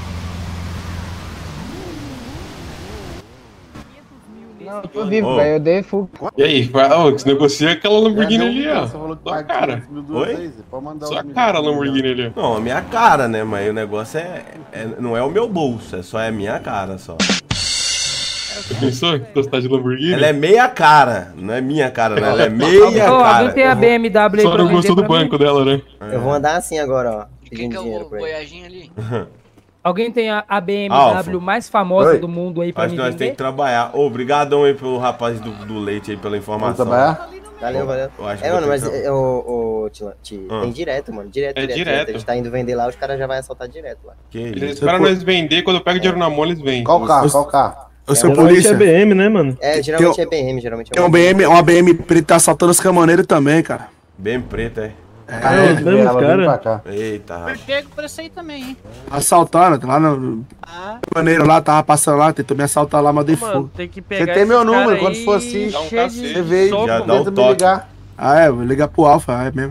Speaker 20: Não, tô
Speaker 1: vivo,
Speaker 20: velho. Eu dei full.
Speaker 3: E aí, ô, que você negocia aquela Lamborghini ali, ó.
Speaker 7: Você falou que
Speaker 3: Sua
Speaker 7: paga
Speaker 3: cara.
Speaker 7: quinhentos mil duas
Speaker 1: Oi?
Speaker 7: vezes. Pode mandar
Speaker 3: Sua
Speaker 7: os mil.
Speaker 3: cara a Lamborghini ali, ó.
Speaker 1: Não, a minha cara, né? Mas o negócio é, é- não é o meu bolso, é só é a minha cara só.
Speaker 3: Você pensou que gostar de Lamborghini?
Speaker 1: Ela é meia cara, não é minha cara, não. Ela é meia
Speaker 20: Ô,
Speaker 1: cara.
Speaker 20: alguém tem a B M W aí
Speaker 3: Só
Speaker 20: pra
Speaker 3: não gostou
Speaker 20: vender
Speaker 3: do
Speaker 20: pra mim?
Speaker 3: banco dela, né?
Speaker 17: Eu vou andar assim agora, ó.
Speaker 12: Quem
Speaker 17: Pedindo
Speaker 12: que é
Speaker 17: dinheiro
Speaker 12: o
Speaker 17: pra ele.
Speaker 12: boiadinho ali?
Speaker 20: Alguém tem a, a B M W
Speaker 1: Alfa.
Speaker 20: mais famosa
Speaker 1: Oi.
Speaker 20: do mundo aí pra
Speaker 1: Acho
Speaker 20: me
Speaker 1: que nós
Speaker 20: vender?
Speaker 1: temos que trabalhar. Ô, obrigadão aí pelo rapaz do, do leite aí, pela informação.
Speaker 7: trabalhar?
Speaker 17: Valeu, valeu.
Speaker 1: Eu acho que
Speaker 17: É,
Speaker 1: vou
Speaker 17: mano,
Speaker 1: ter
Speaker 17: mas
Speaker 1: que-
Speaker 17: é, o, o Tila, Ti,
Speaker 1: Ah.
Speaker 17: tem direto, mano. Direto,
Speaker 3: É
Speaker 17: direto,
Speaker 3: direto.
Speaker 17: direto. A gente tá indo vender lá, os caras já vão assaltar direto lá.
Speaker 1: Que
Speaker 3: Eles
Speaker 1: isso?
Speaker 3: esperam nós vender, quando pega dinheiro na mão, eles vendem.
Speaker 7: Qual carro? Qual carro?
Speaker 19: Eu sou
Speaker 11: Geralmente
Speaker 19: polícia.
Speaker 11: é B M, né, mano?
Speaker 17: É, geralmente é B M, geralmente é
Speaker 19: Tem um B M, uma B M preta tá assaltando os caminhoneiros também, cara.
Speaker 1: Bem preto, é.
Speaker 11: É, os mesmos cara.
Speaker 1: Eita, rapaz.
Speaker 21: Chego pra isso aí também, hein?
Speaker 19: Assaltaram, lá no. Caminhoneiro lá, tava passando lá, tentou me assaltar lá, mandei
Speaker 2: Mano,
Speaker 19: fogo.
Speaker 2: tem que
Speaker 7: Você
Speaker 2: pegar
Speaker 7: tem meu
Speaker 2: esses
Speaker 7: número,
Speaker 2: cara
Speaker 7: quando
Speaker 2: aí
Speaker 7: for assim,
Speaker 3: Dá um
Speaker 2: cheio
Speaker 3: cacete.
Speaker 2: de
Speaker 7: você veio,
Speaker 2: soco,
Speaker 1: Já dá
Speaker 2: mano.
Speaker 1: um
Speaker 7: tenta me
Speaker 1: toque.
Speaker 7: ligar.
Speaker 19: Ah, é, vou ligar pro Alfa, é mesmo.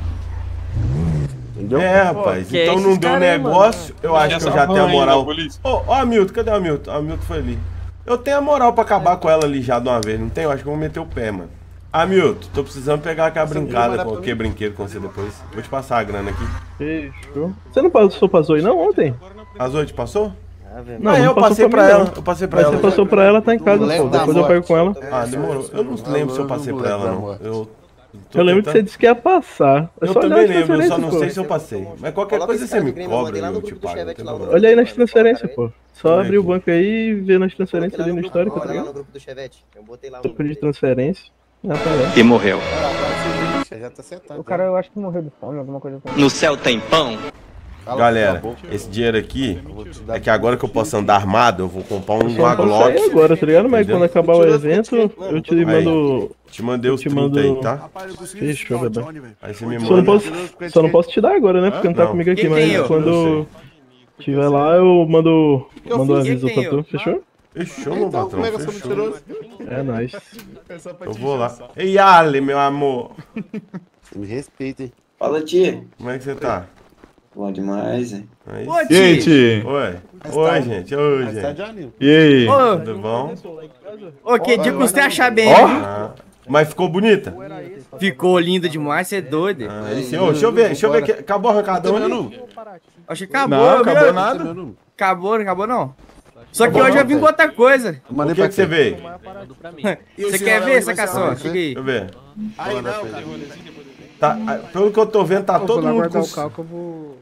Speaker 7: Entendeu?
Speaker 1: É, rapaz.
Speaker 2: que é
Speaker 1: então
Speaker 2: esses
Speaker 1: não deu
Speaker 2: cara aí,
Speaker 1: negócio. Eu acho que eu
Speaker 3: Essa
Speaker 1: já tenho a
Speaker 3: van aí
Speaker 1: moral.
Speaker 3: da polícia.
Speaker 1: Ô, ó, Hamilton, cadê o Hamilton? O Hamilton foi ali. Eu tenho a moral pra acabar com ela ali já de uma vez, não tenho? Eu acho que eu vou meter o pé, mano. Hamilton, tô precisando pegar aquela brincada com que brinquedo com você depois. Vou te passar a grana aqui.
Speaker 11: Fechou. Você não passou pra Zoe não ontem?
Speaker 1: As oito passou?
Speaker 17: Ah, velho.
Speaker 11: Não,
Speaker 1: ah,
Speaker 11: não
Speaker 1: eu
Speaker 11: passou
Speaker 1: passei
Speaker 11: pra
Speaker 1: pra
Speaker 11: mim,
Speaker 1: ela.
Speaker 11: não.
Speaker 1: Eu passei pra
Speaker 11: Mas
Speaker 1: ela.
Speaker 11: você passou pra ela, tá em casa,
Speaker 7: Moleque
Speaker 11: pô.
Speaker 7: da
Speaker 11: Depois eu pego
Speaker 7: morte.
Speaker 11: com ela.
Speaker 1: Ah, demorou. Eu não lembro se eu passei pra ela, não. Eu, tô
Speaker 11: Eu lembro que você
Speaker 1: tentando-
Speaker 11: disse que ia passar. É
Speaker 1: Eu
Speaker 11: só olhar
Speaker 1: também
Speaker 11: as
Speaker 1: lembro, eu só
Speaker 11: transferências,
Speaker 1: não
Speaker 11: pô.
Speaker 1: sei se eu passei. Mas qualquer
Speaker 17: Coloca
Speaker 1: coisa
Speaker 17: esse
Speaker 1: você
Speaker 17: cara
Speaker 1: me
Speaker 17: do crime, eu
Speaker 1: cobra
Speaker 17: mandei lá
Speaker 1: e
Speaker 17: no
Speaker 1: eu te
Speaker 17: grupo do
Speaker 1: pago. não
Speaker 17: Chevette
Speaker 1: tem
Speaker 17: lá,
Speaker 1: problema.
Speaker 17: o
Speaker 11: Olha aí nas
Speaker 17: Cara,
Speaker 11: transferências,
Speaker 17: aí.
Speaker 11: pô. Só
Speaker 1: Olha
Speaker 11: abrir o
Speaker 1: aqui.
Speaker 11: banco aí e ver nas
Speaker 17: Coloquei
Speaker 11: transferências
Speaker 17: lá
Speaker 11: ali
Speaker 17: no
Speaker 11: no
Speaker 17: grupo,
Speaker 11: histórico, tá
Speaker 17: olha lá no
Speaker 11: ligado?
Speaker 17: grupo do Chevette. Eu botei lá o
Speaker 11: Grupo de
Speaker 17: número dele.
Speaker 11: transferência. Ah, tá vendo?
Speaker 18: E morreu.
Speaker 7: Já tá sentado.
Speaker 20: O cara, eu acho que morreu de fome, alguma coisa assim.
Speaker 18: No céu tem pão.
Speaker 1: Galera, esse dinheiro aqui é que agora que eu posso andar armado, eu vou comprar um
Speaker 11: Só não posso
Speaker 1: Glock.
Speaker 11: sair agora, tá ligado? Mas
Speaker 1: Entendeu?
Speaker 11: quando acabar o evento, eu te
Speaker 1: Aí.
Speaker 11: mando.
Speaker 1: Te mandei os
Speaker 11: te
Speaker 1: trinta
Speaker 11: mando-
Speaker 1: aí, tá?
Speaker 19: Rapaz, eu consegui
Speaker 11: Fechou,
Speaker 19: visitar o
Speaker 11: bebê.
Speaker 19: Johnny, velho.
Speaker 1: Aí você me
Speaker 11: Só não,
Speaker 1: manda.
Speaker 11: posso, só não posso te dar agora, né? Porque não tá
Speaker 1: Não.
Speaker 11: comigo aqui,
Speaker 12: Quem
Speaker 11: mas
Speaker 12: tem eu?
Speaker 11: quando tiver lá, eu mando, mando um
Speaker 12: fiz?
Speaker 11: aviso
Speaker 12: Quem tem
Speaker 11: pra tu.
Speaker 12: eu?
Speaker 11: Fechou?
Speaker 1: Fechou, meu
Speaker 7: Então,
Speaker 1: patrão.
Speaker 7: como é que eu sou
Speaker 1: Fechou.
Speaker 7: mentiroso?
Speaker 11: É nóis.
Speaker 1: Eu vou lá. Ei, Ale, meu amor.
Speaker 7: Você me respeita, hein?
Speaker 8: Fala, tia.
Speaker 1: Como é que você tá?
Speaker 8: Bom demais, hein?
Speaker 1: Aí
Speaker 12: Ô,
Speaker 1: sim.
Speaker 12: Ti.
Speaker 1: Oi.
Speaker 7: Mas
Speaker 1: Oi,
Speaker 7: tá-
Speaker 1: gente. Oi,
Speaker 7: Mas tá
Speaker 1: gente.
Speaker 7: de anil.
Speaker 12: E aí?
Speaker 20: Ô,
Speaker 1: Tudo bom?
Speaker 20: ô, que dia que você achar bem?
Speaker 1: Ah, mas ficou bonita?
Speaker 20: Ficou linda demais, você é doido.
Speaker 1: Ah, aí sim. Ô, deixa eu ver, deixa eu ver aqui. Acabou o arrancadão ali?
Speaker 20: Acho que acabou,
Speaker 12: Não,
Speaker 20: viu?
Speaker 12: acabou nada.
Speaker 20: Acabou, não acabou não. Só que
Speaker 1: Acabou
Speaker 20: hoje
Speaker 1: não,
Speaker 20: eu vim com outra coisa.
Speaker 1: O que, que você veio?
Speaker 20: Você quer ver, essa caçou? Chega aí.
Speaker 1: Deixa eu ver.
Speaker 19: Aí não, cara.
Speaker 1: Tá, ah, pelo que eu tô vendo, tá
Speaker 20: Eu vou
Speaker 1: todo
Speaker 20: lá
Speaker 1: mundo
Speaker 20: guardar
Speaker 1: com...
Speaker 20: o carro que eu vou...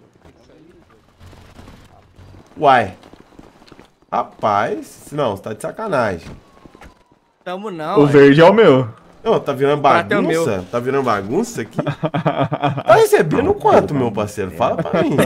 Speaker 1: Uai. Rapaz, não, você tá de sacanagem.
Speaker 20: Tamo não,
Speaker 12: O
Speaker 20: ué.
Speaker 12: verde é o meu.
Speaker 1: Ô, tá virando
Speaker 20: Prata é o meu.
Speaker 1: bagunça? Tá virando bagunça aqui? Tá recebendo quanto, meu parceiro? Fala pra mim.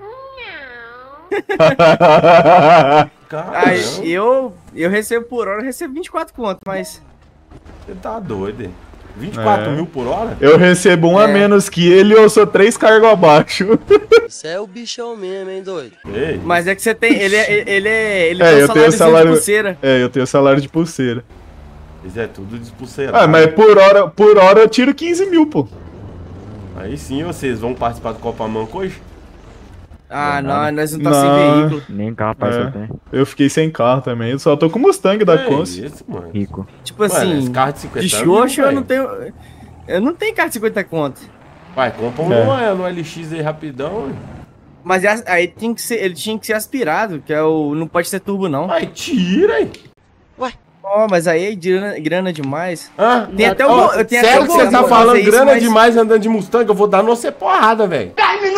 Speaker 1: Caramba,
Speaker 20: Aí, eu, eu recebo por hora, eu recebo vinte e quatro conto, mas...
Speaker 1: você tá doido, hein? vinte e quatro
Speaker 12: É.
Speaker 1: mil por hora?
Speaker 12: Eu recebo um a
Speaker 20: É.
Speaker 12: menos que ele e eu sou três cargos abaixo.
Speaker 22: Você é o bichão mesmo, hein, doido?
Speaker 1: Ei,
Speaker 20: Mas é que você tem, ele é, ele é, ele
Speaker 12: É,
Speaker 20: tem um
Speaker 12: eu tenho
Speaker 20: saláriozinho
Speaker 12: salário.
Speaker 20: de pulseira.
Speaker 12: É, eu tenho salário de pulseira.
Speaker 1: isso é tudo despulseirado.
Speaker 12: Ah, mas por hora, por hora eu tiro quinze mil, pô.
Speaker 1: Aí sim, vocês vão participar do Copa Manco hoje?
Speaker 20: Ah, não, nós não tá
Speaker 12: Não.
Speaker 20: sem veículo.
Speaker 14: Nem carro, pai,
Speaker 12: É.
Speaker 14: só tem.
Speaker 12: Eu fiquei sem carro também. Eu só tô com o Mustang da
Speaker 1: É
Speaker 12: Cons.
Speaker 1: isso, mano.
Speaker 14: Rico.
Speaker 20: Tipo
Speaker 1: Mano,
Speaker 20: assim,
Speaker 1: esse carro de cinquenta
Speaker 20: de
Speaker 1: anos,
Speaker 20: xoxo eu
Speaker 1: velho.
Speaker 20: não tenho... Eu não tenho carro de cinquenta conto.
Speaker 1: Vai, compra um
Speaker 12: É.
Speaker 1: no, no L X aí rapidão. hein?
Speaker 20: Mas é- aí tinha que ser, ele tinha que ser aspirado, que é o... Não pode ser turbo, não.
Speaker 1: Vai, tira, hein?
Speaker 20: Ó, mas aí é grana, grana demais.
Speaker 1: Ah,
Speaker 20: Tem até o...
Speaker 1: ó,
Speaker 20: eu tenho até
Speaker 1: sério
Speaker 20: o
Speaker 1: que você
Speaker 20: botão
Speaker 1: tá
Speaker 20: pra
Speaker 1: falando
Speaker 20: fazer isso,
Speaker 1: grana
Speaker 20: mas-
Speaker 1: demais andando de Mustang? Eu vou dar no você porrada, velho.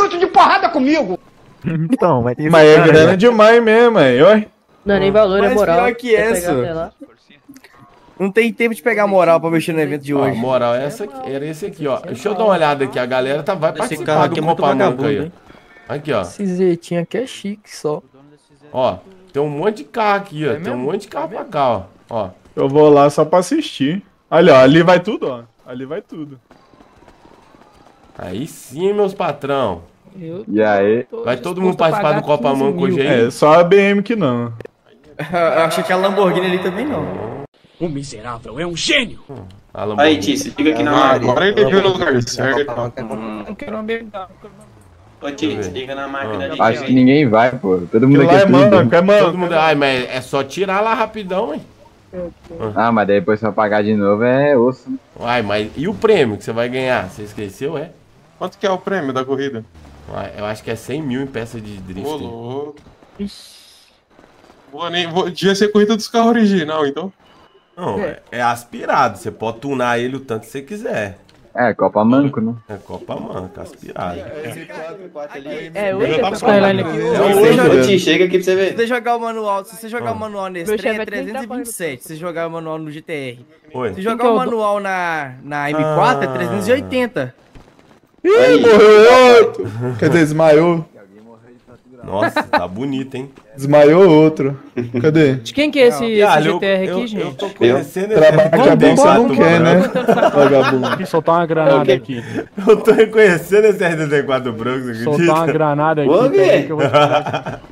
Speaker 14: Então, vai ter
Speaker 12: Mas é
Speaker 14: esse cara
Speaker 12: grana
Speaker 14: aí.
Speaker 12: demais mesmo, aí, ó.
Speaker 21: Não é nem valor, é
Speaker 20: Mas
Speaker 21: moral.
Speaker 20: pior que
Speaker 21: Quer
Speaker 20: essa.
Speaker 21: pegar até lá?
Speaker 20: Não tem tempo de pegar moral pra mexer no evento de
Speaker 1: Ó, a
Speaker 20: hoje.
Speaker 1: moral é essa aqui, era esse aqui, ó. Deixa eu dar uma olhada aqui, a galera tá, vai
Speaker 14: Esse
Speaker 1: participar
Speaker 14: carro
Speaker 1: do
Speaker 14: aqui é muito
Speaker 1: Copa Manco
Speaker 14: vagabundo,
Speaker 1: aí, ó.
Speaker 14: hein?
Speaker 1: Aqui, ó.
Speaker 21: Esse Zetinho aqui é chique só.
Speaker 1: Ó, tem um monte de carro aqui, ó. Tem um monte de carro pra cá, ó. Ó.
Speaker 12: Eu vou lá só pra assistir. Ali, ó. Ali vai tudo, ó. Ali vai tudo.
Speaker 1: Aí sim, meus patrão.
Speaker 21: Eu
Speaker 12: E aí?
Speaker 21: tô
Speaker 1: Vai todo mundo
Speaker 21: disposto a
Speaker 1: participar do
Speaker 21: pagar
Speaker 1: Copa
Speaker 21: quinze
Speaker 1: Manco hoje
Speaker 21: mil.
Speaker 1: aí?
Speaker 12: É, só a B M que não.
Speaker 20: Eu achei que a Lamborghini ali também não.
Speaker 23: O miserável é um gênio!
Speaker 1: A Lamborghini.
Speaker 8: Aí, Ti, você fica aqui na
Speaker 3: Ah,
Speaker 8: máquina.
Speaker 3: agora ele viu no lugar certo.
Speaker 21: Não quero um B M W.
Speaker 8: Ô, Ti, você liga na máquina ali.
Speaker 24: Acho que ninguém vai, pô. Todo mundo
Speaker 12: Aquilo lá
Speaker 24: aqui
Speaker 12: é
Speaker 24: é tudo.
Speaker 12: manco, é
Speaker 1: Todo
Speaker 12: manco.
Speaker 1: mundo. Ai, mas é só tirar lá rapidão, hein?
Speaker 24: Ah, mas daí depois pra pagar de novo é osso.
Speaker 1: Uai, mas e o prêmio que você vai ganhar? Você esqueceu, é?
Speaker 3: Quanto que é o prêmio da corrida?
Speaker 1: Uai, eu acho que é cem mil em peça de drift.
Speaker 3: Ô, louco. Vou nem, vou, devia ser corrida dos carros original, então.
Speaker 1: Não, é, é aspirado. Você pode tunar ele o tanto que você quiser.
Speaker 24: É, Copa Manco, né?
Speaker 1: É Copa Manco, aspirado.
Speaker 21: É, hoje
Speaker 20: Eu
Speaker 21: é Skyline aqui.
Speaker 20: Você joga-
Speaker 4: Chega aqui pra você ver.
Speaker 20: Se você jogar o manual, se você jogar
Speaker 1: Ah.
Speaker 20: o manual nesse
Speaker 21: Meu
Speaker 20: trem
Speaker 21: chefe
Speaker 20: é
Speaker 21: é trinta
Speaker 20: trezentos e vinte e sete, se você jogar o manual no G T R.
Speaker 1: Oi.
Speaker 20: Se jogar o manual na, na M quatro é trezentos e oitenta.
Speaker 12: Ih, morreu outro. Quer dizer, desmaiou.
Speaker 1: Nossa, tá bonito, hein?
Speaker 12: Desmaiou outro. Cadê?
Speaker 21: De quem que é esse, esse
Speaker 1: Viado, eu-
Speaker 21: G T R
Speaker 1: eu-
Speaker 21: aqui,
Speaker 1: eu
Speaker 21: gente?
Speaker 1: tô conhecendo
Speaker 12: Trabalho que é bom, você não quer, né? Vagabundo.
Speaker 6: Aqui, soltar uma granada aqui.
Speaker 1: Eu tô reconhecendo esse R trinta e quatro branco, você acredita?
Speaker 6: Soltar uma granada aqui.
Speaker 4: Ô,
Speaker 6: peraí
Speaker 4: Gui.
Speaker 6: que eu vou te falar.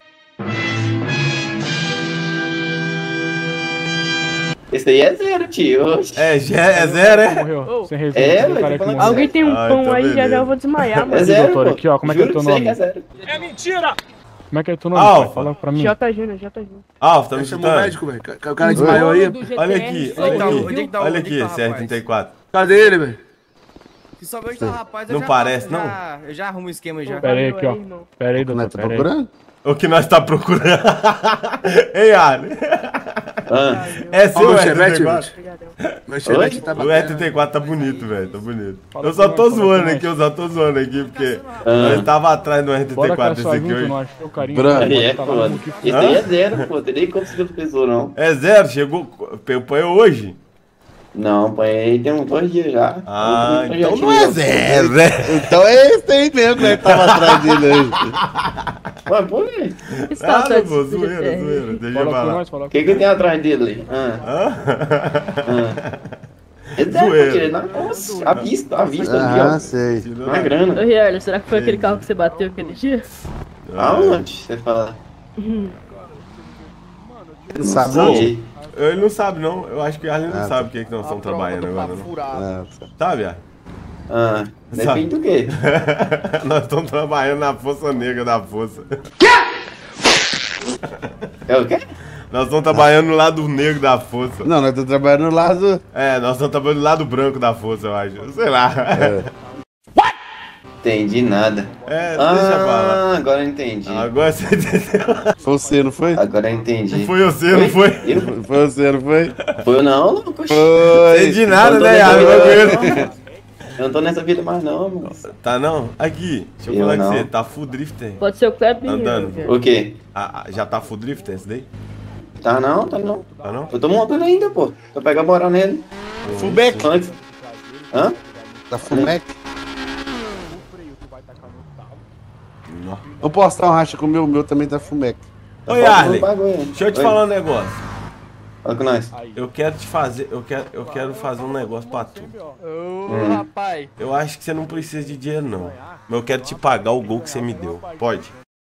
Speaker 4: Esse aí é zero, tio.
Speaker 1: É, já é zero, é?
Speaker 6: Morreu. Sem
Speaker 4: É,
Speaker 6: resenha.
Speaker 4: velho,
Speaker 6: o cara
Speaker 4: tô
Speaker 6: que
Speaker 4: falando
Speaker 6: morreu.
Speaker 21: Alguém tem um
Speaker 1: Ah,
Speaker 21: pão
Speaker 1: então
Speaker 21: aí, já
Speaker 1: beleza.
Speaker 21: já eu vou desmaiar,
Speaker 4: É
Speaker 21: mano.
Speaker 4: zero,
Speaker 6: doutor,
Speaker 4: pô.
Speaker 6: aqui, ó, como é que é
Speaker 4: Juro
Speaker 6: teu
Speaker 4: pra você
Speaker 6: nome?
Speaker 4: é zero.
Speaker 21: É mentira!
Speaker 6: Como é que é teu nome?
Speaker 1: Alfa.
Speaker 6: pai? Fala pra mim.
Speaker 21: J Júnior, J Júnior.
Speaker 1: Alfa, tá me
Speaker 19: Chamou o
Speaker 1: escutando?
Speaker 19: médico, velho. O cara desmaiou aí.
Speaker 1: Olha aqui, olha
Speaker 20: Onde é
Speaker 1: aqui.
Speaker 20: que tá o-
Speaker 1: Olha
Speaker 20: onde é
Speaker 1: aqui,
Speaker 20: que tá o
Speaker 1: esse R trinta e quatro.
Speaker 19: Cadê ele, velho?
Speaker 20: Se souber onde tá o rapaz, eu
Speaker 1: Não
Speaker 20: já
Speaker 1: parece,
Speaker 20: faço, eu já- Eu já arrumo o esquema já.
Speaker 6: Pera aí, aqui, ó. Pera aí,
Speaker 19: Como é
Speaker 6: doutor.
Speaker 19: que tá
Speaker 6: Pera aí.
Speaker 19: procurando?
Speaker 1: O que nós tá procurando? Ei, Ali.
Speaker 4: Ah.
Speaker 1: É
Speaker 19: Ó,
Speaker 1: seu
Speaker 19: meu
Speaker 1: R
Speaker 19: chevette,
Speaker 1: trinta e quatro?
Speaker 19: Meu chevette tá
Speaker 1: O R
Speaker 19: bacana.
Speaker 1: trinta e quatro tá bonito, velho, tá bonito.
Speaker 6: Fala
Speaker 1: Eu
Speaker 6: com
Speaker 1: só
Speaker 6: nós,
Speaker 1: tô
Speaker 6: fala com
Speaker 1: zoando
Speaker 6: nós.
Speaker 1: aqui, eu só tô zoando aqui, porque
Speaker 4: Ah.
Speaker 1: nós tava atrás do R trinta
Speaker 6: Bora
Speaker 1: e
Speaker 6: com a
Speaker 1: quatro
Speaker 6: sua
Speaker 1: esse aqui
Speaker 6: luta,
Speaker 1: hoje.
Speaker 6: não achou o carinho.
Speaker 19: Branco.
Speaker 4: Aí é
Speaker 6: Tá lá
Speaker 4: foda.
Speaker 6: no que-
Speaker 4: Esse aí é zero, pô. Tem nem como você ver pessoa, não.
Speaker 1: É zero, chegou, apanhou hoje?
Speaker 4: Não, pô, aí tem uns dois dias já.
Speaker 1: Ah,
Speaker 4: Eu já
Speaker 1: então
Speaker 4: tive
Speaker 1: não é
Speaker 4: um-
Speaker 1: zero, né?
Speaker 7: Então é esse aí mesmo, né? Que tava atrás dele hoje.
Speaker 4: Ué, por quê?
Speaker 1: Ah, não, pô, zoeira, zoeira, deixa eu
Speaker 6: Fala com
Speaker 1: falar.
Speaker 6: nós, fala
Speaker 4: O que que tem atrás dele? Ah.
Speaker 1: Hã?
Speaker 4: Ah. É zero,
Speaker 1: Zoeira.
Speaker 4: tio. Nossa, à vista, à vista aqui,
Speaker 7: Ah,
Speaker 4: ó.
Speaker 7: sei.
Speaker 4: Na grana.
Speaker 21: Ô, Riel, será que foi aquele carro que você bateu aquele dia?
Speaker 4: Aonde você fala?
Speaker 7: Ele sabe,
Speaker 4: Não
Speaker 7: não?
Speaker 4: sei.
Speaker 1: Ele não sabe, não. Eu acho que o Arlen não
Speaker 7: Ah,
Speaker 1: sabe o que, é que nós estamos trabalhando agora, não.
Speaker 7: Ah, tá.
Speaker 1: Sabe, Arlen?
Speaker 4: Ah, depende do quê?
Speaker 1: Nós estamos trabalhando na Força Negra da Força.
Speaker 4: É o quê?
Speaker 1: Nós estamos trabalhando no lado negro da Força.
Speaker 7: Não, nós estamos trabalhando no lado.
Speaker 1: É, nós estamos trabalhando no lado branco da Força, eu acho. Sei lá.
Speaker 7: É.
Speaker 4: Entendi nada.
Speaker 1: É, deixa eu falar.
Speaker 4: Ah, agora eu entendi.
Speaker 1: Agora você entendeu.
Speaker 7: Foi você, não foi?
Speaker 4: Agora eu entendi.
Speaker 1: Foi você, não foi?
Speaker 4: Eu?
Speaker 7: Foi você, não foi?
Speaker 4: Foi eu não, louco.
Speaker 7: Foi.
Speaker 1: Entendi nada,
Speaker 4: Eu não tô
Speaker 1: né,
Speaker 4: nessa
Speaker 1: Arlen?
Speaker 4: vida,
Speaker 1: Bagulho.
Speaker 4: não. Eu não tô nessa vida mais não, mano.
Speaker 1: Tá não? Aqui, deixa eu,
Speaker 4: Eu
Speaker 1: falar
Speaker 4: não.
Speaker 1: com você. Tá full drifter.
Speaker 21: Pode ser o Kleber.
Speaker 1: Andando.
Speaker 4: O quê?
Speaker 1: Ah, ah, já tá full drifter esse daí?
Speaker 4: Tá não, tá não.
Speaker 1: Tá não?
Speaker 4: Eu tô montando ainda, pô. Tô pegando moral nele.
Speaker 7: Fullback.
Speaker 4: Antes. Hã?
Speaker 7: Tá fullback. Eu posso dar um racha com o meu, o meu também tá fullback.
Speaker 1: Oi,
Speaker 4: faltando
Speaker 1: Arlen.
Speaker 4: um bagulho.
Speaker 1: Deixa eu te
Speaker 4: Oi.
Speaker 1: falar um negócio.
Speaker 4: Fala com nós.
Speaker 1: Eu quero te fazer, eu quero, eu quero fazer um negócio pra tu.
Speaker 21: Ô,
Speaker 4: Hum.
Speaker 21: rapaz.
Speaker 1: Eu acho que você não precisa de dinheiro, não. Mas eu quero te pagar o gol que você me deu. Pode?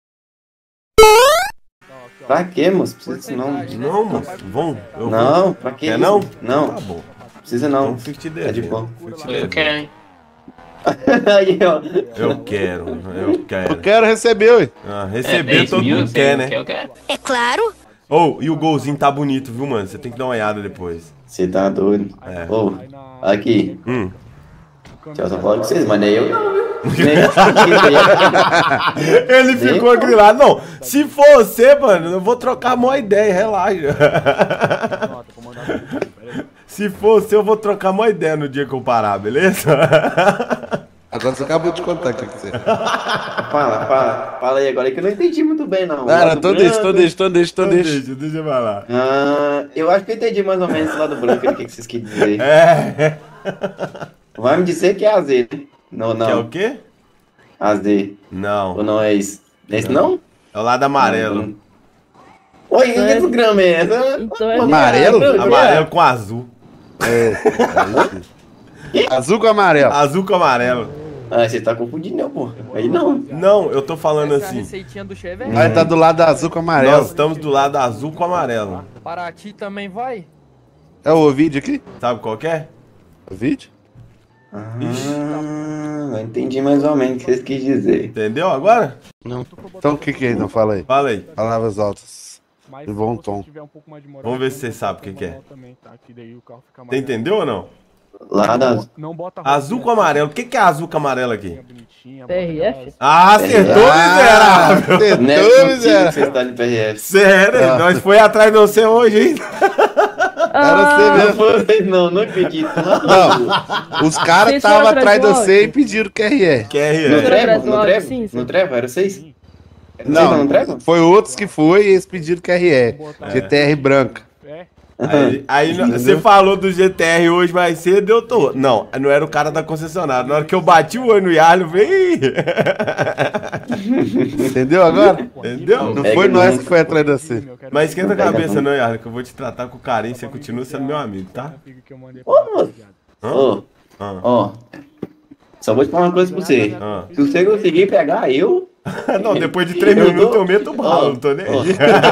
Speaker 4: Pra quê, moço? Precisa disso não.
Speaker 1: Não, moço. Vamos? Eu
Speaker 4: Não,
Speaker 1: vou.
Speaker 4: pra que
Speaker 1: Quer
Speaker 4: isso?
Speaker 1: não?
Speaker 4: Não.
Speaker 1: Tá bom.
Speaker 4: Precisa não.
Speaker 1: Então fica te
Speaker 4: Tá de
Speaker 1: devendo.
Speaker 4: boa.
Speaker 1: Fica te
Speaker 21: Eu
Speaker 1: devendo.
Speaker 21: quero, hein?
Speaker 4: Aí, ó.
Speaker 1: Eu quero, eu
Speaker 7: Eu
Speaker 1: quero.
Speaker 7: quero receber, ué.
Speaker 1: Ah, receber todo mundo quer, né?
Speaker 21: Eu quero.
Speaker 5: É claro.
Speaker 1: Ô, e o golzinho tá bonito, viu, mano? Você tem que dar uma olhada depois.
Speaker 4: Você tá doido.
Speaker 1: É.
Speaker 4: Ô, aqui.
Speaker 1: Hum.
Speaker 4: Deixa eu só falar com vocês, mas nem eu não, viu? Nem
Speaker 1: Ele ficou grilado. Não, se for você, mano, eu vou trocar a maior ideia, relaxa. Se for você, eu vou trocar a maior ideia no dia que eu parar, beleza?
Speaker 7: Agora você acabou de contar o que que você.
Speaker 4: Fala, fala. Fala aí agora que eu não entendi muito bem, não.
Speaker 7: Cara,
Speaker 4: Lado
Speaker 7: então
Speaker 4: branco-
Speaker 7: deixa, então deixa, então deixa, então
Speaker 1: Então
Speaker 7: deixa.
Speaker 1: deixa, deixa eu falar.
Speaker 4: Ah, eu acho que eu entendi mais ou menos esse lado branco ali, o que que vocês querem dizer.
Speaker 1: É.
Speaker 4: Vai me dizer que é A Z, né? Não, não.
Speaker 1: Que é o quê?
Speaker 4: A Z.
Speaker 1: Não.
Speaker 4: Ou não é isso? É isso não?
Speaker 1: É o lado amarelo.
Speaker 4: Oi, que desgrama é essa?
Speaker 21: Então é
Speaker 7: Amarelo?
Speaker 1: Amarelo com azul.
Speaker 7: É. Azul com amarelo.
Speaker 1: Azul com amarelo.
Speaker 4: Ah, você tá confundindo, não, pô. Aí não.
Speaker 1: Não, eu tô falando
Speaker 21: Essa é a
Speaker 1: assim.
Speaker 21: receitinha do chefe,
Speaker 7: Aí tá do lado da azul com amarelo.
Speaker 1: Nós estamos do lado azul com amarelo.
Speaker 21: Paraty também vai?
Speaker 7: É o vídeo aqui?
Speaker 1: Sabe qual que é?
Speaker 7: O vídeo?
Speaker 4: Ah, eu entendi mais ou menos o que vocês quis dizer.
Speaker 1: Entendeu agora?
Speaker 7: Não. Então o que que é? Não fala aí.
Speaker 1: Fala aí.
Speaker 7: Palavras altas. De bom tom.
Speaker 1: Vamos ver se você sabe o que, que é. Você
Speaker 6: Você
Speaker 1: entendeu ou não?
Speaker 4: Lá da...
Speaker 1: Azul com amarelo. O que, que é azul com amarelo aqui?
Speaker 21: P R F?
Speaker 1: Ah, acertou,
Speaker 7: Ah,
Speaker 1: miserável!
Speaker 7: acertou,
Speaker 4: Não é possível que
Speaker 7: miserável.
Speaker 4: você está de P R F.
Speaker 1: Sério,
Speaker 7: Ah.
Speaker 1: nós foi atrás de você hoje, hein?
Speaker 7: Era você mesmo.
Speaker 4: Não, não acredito.
Speaker 7: Não, os caras
Speaker 21: Vocês foram
Speaker 7: estavam
Speaker 21: atrás
Speaker 7: atrás de
Speaker 21: do
Speaker 7: você
Speaker 21: áudio?
Speaker 7: e pediram Q R E.
Speaker 1: Q R E.
Speaker 4: No
Speaker 21: Você
Speaker 4: trevo?
Speaker 21: atrás do
Speaker 4: No
Speaker 21: áudio,
Speaker 4: trevo?
Speaker 21: sim, sim.
Speaker 4: No trevo? Era vocês?
Speaker 7: Não,
Speaker 4: não trevo?
Speaker 7: foi outros que foi e eles pediram Q R E. G T R branca.
Speaker 1: Aí, aí você falou do G T R hoje mais cedo, eu tô. Não, não era o cara da concessionária. Na hora que eu bati o olho no Yarley, eu falei.
Speaker 7: Entendeu agora?
Speaker 1: Entendeu?
Speaker 7: Não foi nós que foi atrás de você.
Speaker 1: Mas esquenta a cabeça, não, Yarley, que eu vou te tratar com carinho. Você continua sendo meu amigo, tá?
Speaker 4: Ô, moço. Ô, ó. Só vou te falar uma coisa pra você.
Speaker 1: Ah.
Speaker 4: Se você conseguir pegar eu.
Speaker 1: Não, depois de três minutos eu meto bala, não tô nem aí.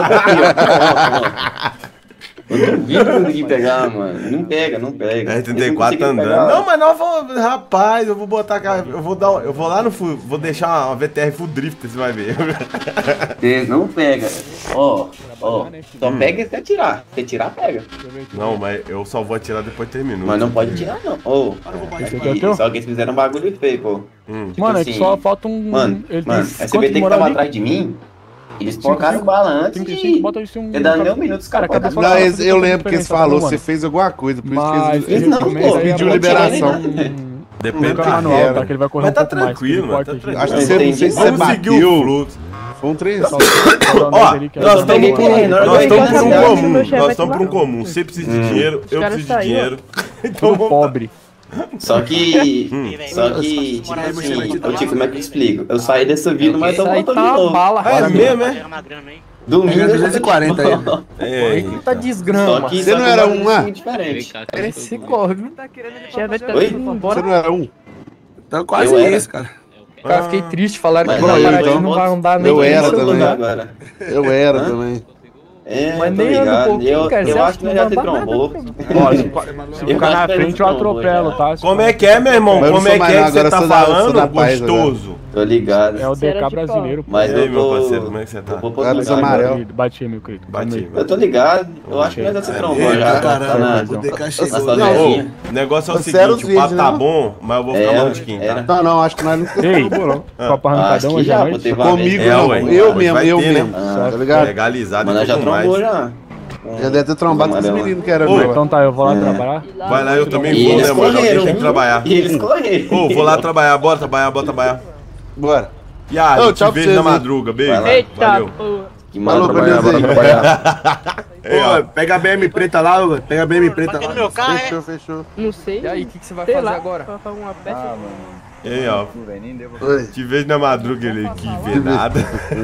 Speaker 4: Eu duvido conseguir pegar, mano. Não pega, não pega.
Speaker 1: R trinta e quatro tá andando. Não, mas não, eu vou, rapaz, eu vou botar, eu vou dar, eu vou lá no full, vou deixar uma V T R full drift, você vai ver.
Speaker 4: Você não pega. Ó, ó. Só pega se atirar. Se atirar, pega.
Speaker 1: Não, mas eu só vou atirar depois de três minutos.
Speaker 4: Mas não pode tirar, não. Ô, aqui, só que eles fizeram um bagulho feio, pô.
Speaker 1: Hum.
Speaker 4: Tipo
Speaker 6: Mano, é
Speaker 4: assim,
Speaker 6: que só falta um.
Speaker 4: Mano,
Speaker 6: ele
Speaker 4: mano,
Speaker 6: tem
Speaker 4: essa B T que tava atrás de mim, eles colocaram bala antes de...
Speaker 6: Bota isso um.
Speaker 4: Você dá nem um minuto, os caras podem
Speaker 7: Não, eles- eu lembro que eles falaram, você fez alguma coisa, por isso que
Speaker 6: Mas
Speaker 7: eles,
Speaker 6: ele
Speaker 7: eles,
Speaker 6: não,
Speaker 7: eles
Speaker 6: pô,
Speaker 7: pediu
Speaker 6: aí
Speaker 7: liberação.
Speaker 1: Depende
Speaker 6: do
Speaker 1: da
Speaker 6: manual,
Speaker 1: regra.
Speaker 6: tá? Que ele vai correr
Speaker 1: Mas
Speaker 6: um
Speaker 1: tá
Speaker 6: pouco mais,
Speaker 1: tranquilo,
Speaker 6: ele
Speaker 1: mano,
Speaker 6: corta
Speaker 1: tá
Speaker 6: aqui.
Speaker 1: tranquilo.
Speaker 7: Acho que você, não sei se você
Speaker 1: Vamos seguir o
Speaker 7: bateu.
Speaker 1: fluxo.
Speaker 7: Foi um trem.
Speaker 1: Ó, nós estamos por um, nós estamos por um comum. Nós estamos por um comum. Você precisa de dinheiro, eu preciso de dinheiro. Então vamos
Speaker 6: pobre.
Speaker 4: Só que. Só que, tipo assim, eu tipo, como é que eu explico? Eu saí dessa vida, mas tô
Speaker 21: Isso aí
Speaker 4: voltando
Speaker 21: tá
Speaker 4: de novo.
Speaker 21: bala,
Speaker 1: É mesmo, é?
Speaker 4: Domingo
Speaker 19: Pega duzentos e quarenta aí.
Speaker 1: É,
Speaker 21: Tá desgrama.
Speaker 4: Só que
Speaker 7: Você
Speaker 4: só
Speaker 7: não
Speaker 4: que
Speaker 7: era
Speaker 4: o
Speaker 7: um
Speaker 4: bagulho
Speaker 7: lá?
Speaker 4: é diferente.
Speaker 21: Esse corre. Chevette tá
Speaker 4: Oi?
Speaker 21: tudo
Speaker 7: Você
Speaker 21: embora.
Speaker 7: não era um?
Speaker 19: Então quase
Speaker 4: Eu era.
Speaker 19: isso, cara.
Speaker 21: Cara, fiquei triste, falaram que
Speaker 4: Mas
Speaker 21: o
Speaker 4: aí,
Speaker 21: Paraty
Speaker 4: então,
Speaker 21: não vai andar nem
Speaker 7: Eu
Speaker 21: com
Speaker 7: era
Speaker 21: esse
Speaker 7: também.
Speaker 21: lugar.
Speaker 4: Agora.
Speaker 7: Eu era
Speaker 4: Hã?
Speaker 7: também.
Speaker 4: É,
Speaker 21: Mas
Speaker 4: tô
Speaker 21: nem anda um
Speaker 4: ligado.
Speaker 21: pouquinho,
Speaker 4: Eu,
Speaker 21: cara, você
Speaker 4: eu
Speaker 21: acha
Speaker 4: acho que
Speaker 21: que
Speaker 4: nós
Speaker 21: não
Speaker 4: já te
Speaker 21: vai dar
Speaker 4: trombou.
Speaker 6: Ó, se, se
Speaker 4: Eu
Speaker 6: ficar
Speaker 4: acho
Speaker 6: na
Speaker 4: que
Speaker 6: frente, eu
Speaker 4: não,
Speaker 6: atropelo,
Speaker 4: já.
Speaker 6: tá? Se
Speaker 1: como é que é, meu irmão?
Speaker 7: Mas eu não
Speaker 1: Como
Speaker 7: sou
Speaker 1: é que
Speaker 7: mais
Speaker 1: é
Speaker 7: não,
Speaker 1: que você
Speaker 7: agora
Speaker 1: tá
Speaker 7: eu sou da- sou
Speaker 1: falando,
Speaker 7: da paz
Speaker 1: gostoso?
Speaker 4: Tô ligado.
Speaker 6: É o D K brasileiro. pô.
Speaker 4: Mas
Speaker 1: E aí,
Speaker 4: eu
Speaker 1: meu
Speaker 4: tô...
Speaker 1: parceiro, como é que você tá?
Speaker 4: eu vou pro
Speaker 7: Cara,
Speaker 4: outro
Speaker 7: dos
Speaker 4: lugar
Speaker 7: amarelo.
Speaker 4: agora.
Speaker 6: Bati aí, meu querido.
Speaker 1: Bati.
Speaker 4: Eu tô ligado. Eu acho que nós já se trombou
Speaker 19: Eita,
Speaker 4: já.
Speaker 19: caramba,
Speaker 4: Tá na-
Speaker 19: o D K
Speaker 4: na
Speaker 19: chegou.
Speaker 1: Não,
Speaker 4: favelinha.
Speaker 1: ô, o negócio é o
Speaker 7: Sério,
Speaker 1: seguinte,
Speaker 7: os
Speaker 1: o papo
Speaker 7: vídeos,
Speaker 1: tá
Speaker 7: né?
Speaker 1: bom, mas eu vou ficar
Speaker 4: É,
Speaker 1: maluquinho,
Speaker 4: era.
Speaker 1: tá?
Speaker 7: Não, não, acho que nós não
Speaker 6: Ei,
Speaker 7: ficamos não.
Speaker 6: Copa
Speaker 4: Acho
Speaker 6: Arrancadão
Speaker 4: que
Speaker 6: hoje
Speaker 4: já,
Speaker 6: à
Speaker 4: pô,
Speaker 6: noite.
Speaker 4: teve uma
Speaker 7: Comigo
Speaker 4: vez.
Speaker 1: É,
Speaker 7: não,
Speaker 1: ué.
Speaker 7: eu
Speaker 1: Hoje
Speaker 7: mesmo,
Speaker 1: vai
Speaker 7: eu
Speaker 1: ter, né?
Speaker 7: mesmo.
Speaker 4: Ah,
Speaker 7: Tá ligado?
Speaker 1: Legalizado
Speaker 4: Mas
Speaker 1: e
Speaker 4: nós já
Speaker 1: tudo mais.
Speaker 4: trombou já.
Speaker 7: Já deve ter trombado com os
Speaker 4: Amarelo.
Speaker 7: meninos que eram
Speaker 1: Ô,
Speaker 7: meus.
Speaker 6: Então tá, eu vou lá
Speaker 4: É.
Speaker 6: trabalhar.
Speaker 1: Vai lá, eu também
Speaker 4: E
Speaker 1: vou,
Speaker 4: eles
Speaker 1: né, mano? Alguém
Speaker 4: correram.
Speaker 1: tem que trabalhar.
Speaker 4: E eles correram.
Speaker 1: Ô, vou lá trabalhar, bora trabalhar, bora trabalhar.
Speaker 7: Bora.
Speaker 1: E aí,
Speaker 7: Ô,
Speaker 1: te
Speaker 7: tchau pra
Speaker 1: vejo
Speaker 7: vocês,
Speaker 1: na
Speaker 7: hein?
Speaker 1: madruga, beijo.
Speaker 4: Vai lá.
Speaker 21: Eita,
Speaker 1: Valeu.
Speaker 21: pô.
Speaker 4: Que
Speaker 7: Falou,
Speaker 4: mano,
Speaker 7: beleza aí.
Speaker 1: É, ó.
Speaker 19: Pô, pega a B M preta lá, velho. Pega a B M preta lá.
Speaker 22: meu carro,
Speaker 7: Fechou, fechou.
Speaker 21: Não sei. E aí, o que, que você vai Sei fazer lá, agora? vai fazer uma peça.
Speaker 24: Ah, mano.
Speaker 1: E aí, ó.
Speaker 7: Oi.
Speaker 1: Te vejo na madruga, ele que vê nada.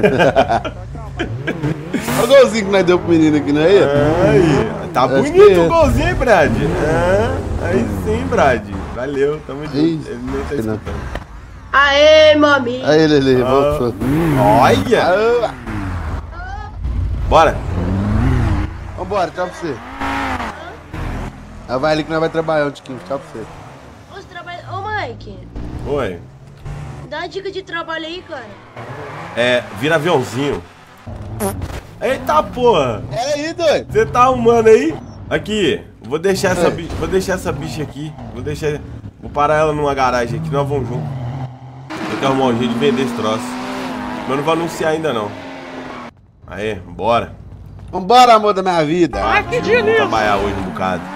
Speaker 7: Olha o golzinho que nós deu pro menino aqui, não é?
Speaker 1: Aí, tá
Speaker 7: Acho
Speaker 1: bonito
Speaker 7: que é.
Speaker 1: o golzinho, hein, Brad? Ah, aí sim, Brad. Valeu, tamo junto.
Speaker 7: Ih,
Speaker 1: Ele nem tá
Speaker 7: não.
Speaker 1: escutando.
Speaker 5: Aê, mami.
Speaker 7: Aí, Lele,
Speaker 1: Ah.
Speaker 7: voltou.
Speaker 1: Olha! Bora!
Speaker 7: Vambora, tchau pra você. Ah, vai ali que nós vai trabalhar um tiquinho. Tchau pra você.
Speaker 5: Você trabalha... Ô, Mike,
Speaker 1: Oi.
Speaker 5: dá uma dica de trabalho aí, cara.
Speaker 1: É, vira aviãozinho. Eita porra!
Speaker 7: É aí, doido.
Speaker 1: Você tá arrumando aí? Aqui, vou deixar essa bicha, vou deixar essa bicha aqui. Vou deixar, vou parar ela numa garagem aqui, nós vamos junto. Eu quero arrumar um jeito de vender esse troço. Mas eu não vou anunciar ainda não. Aê, bora.
Speaker 7: Vambora, amor da minha vida.
Speaker 21: Ai, que dia
Speaker 1: Vou trabalhar hoje um bocado.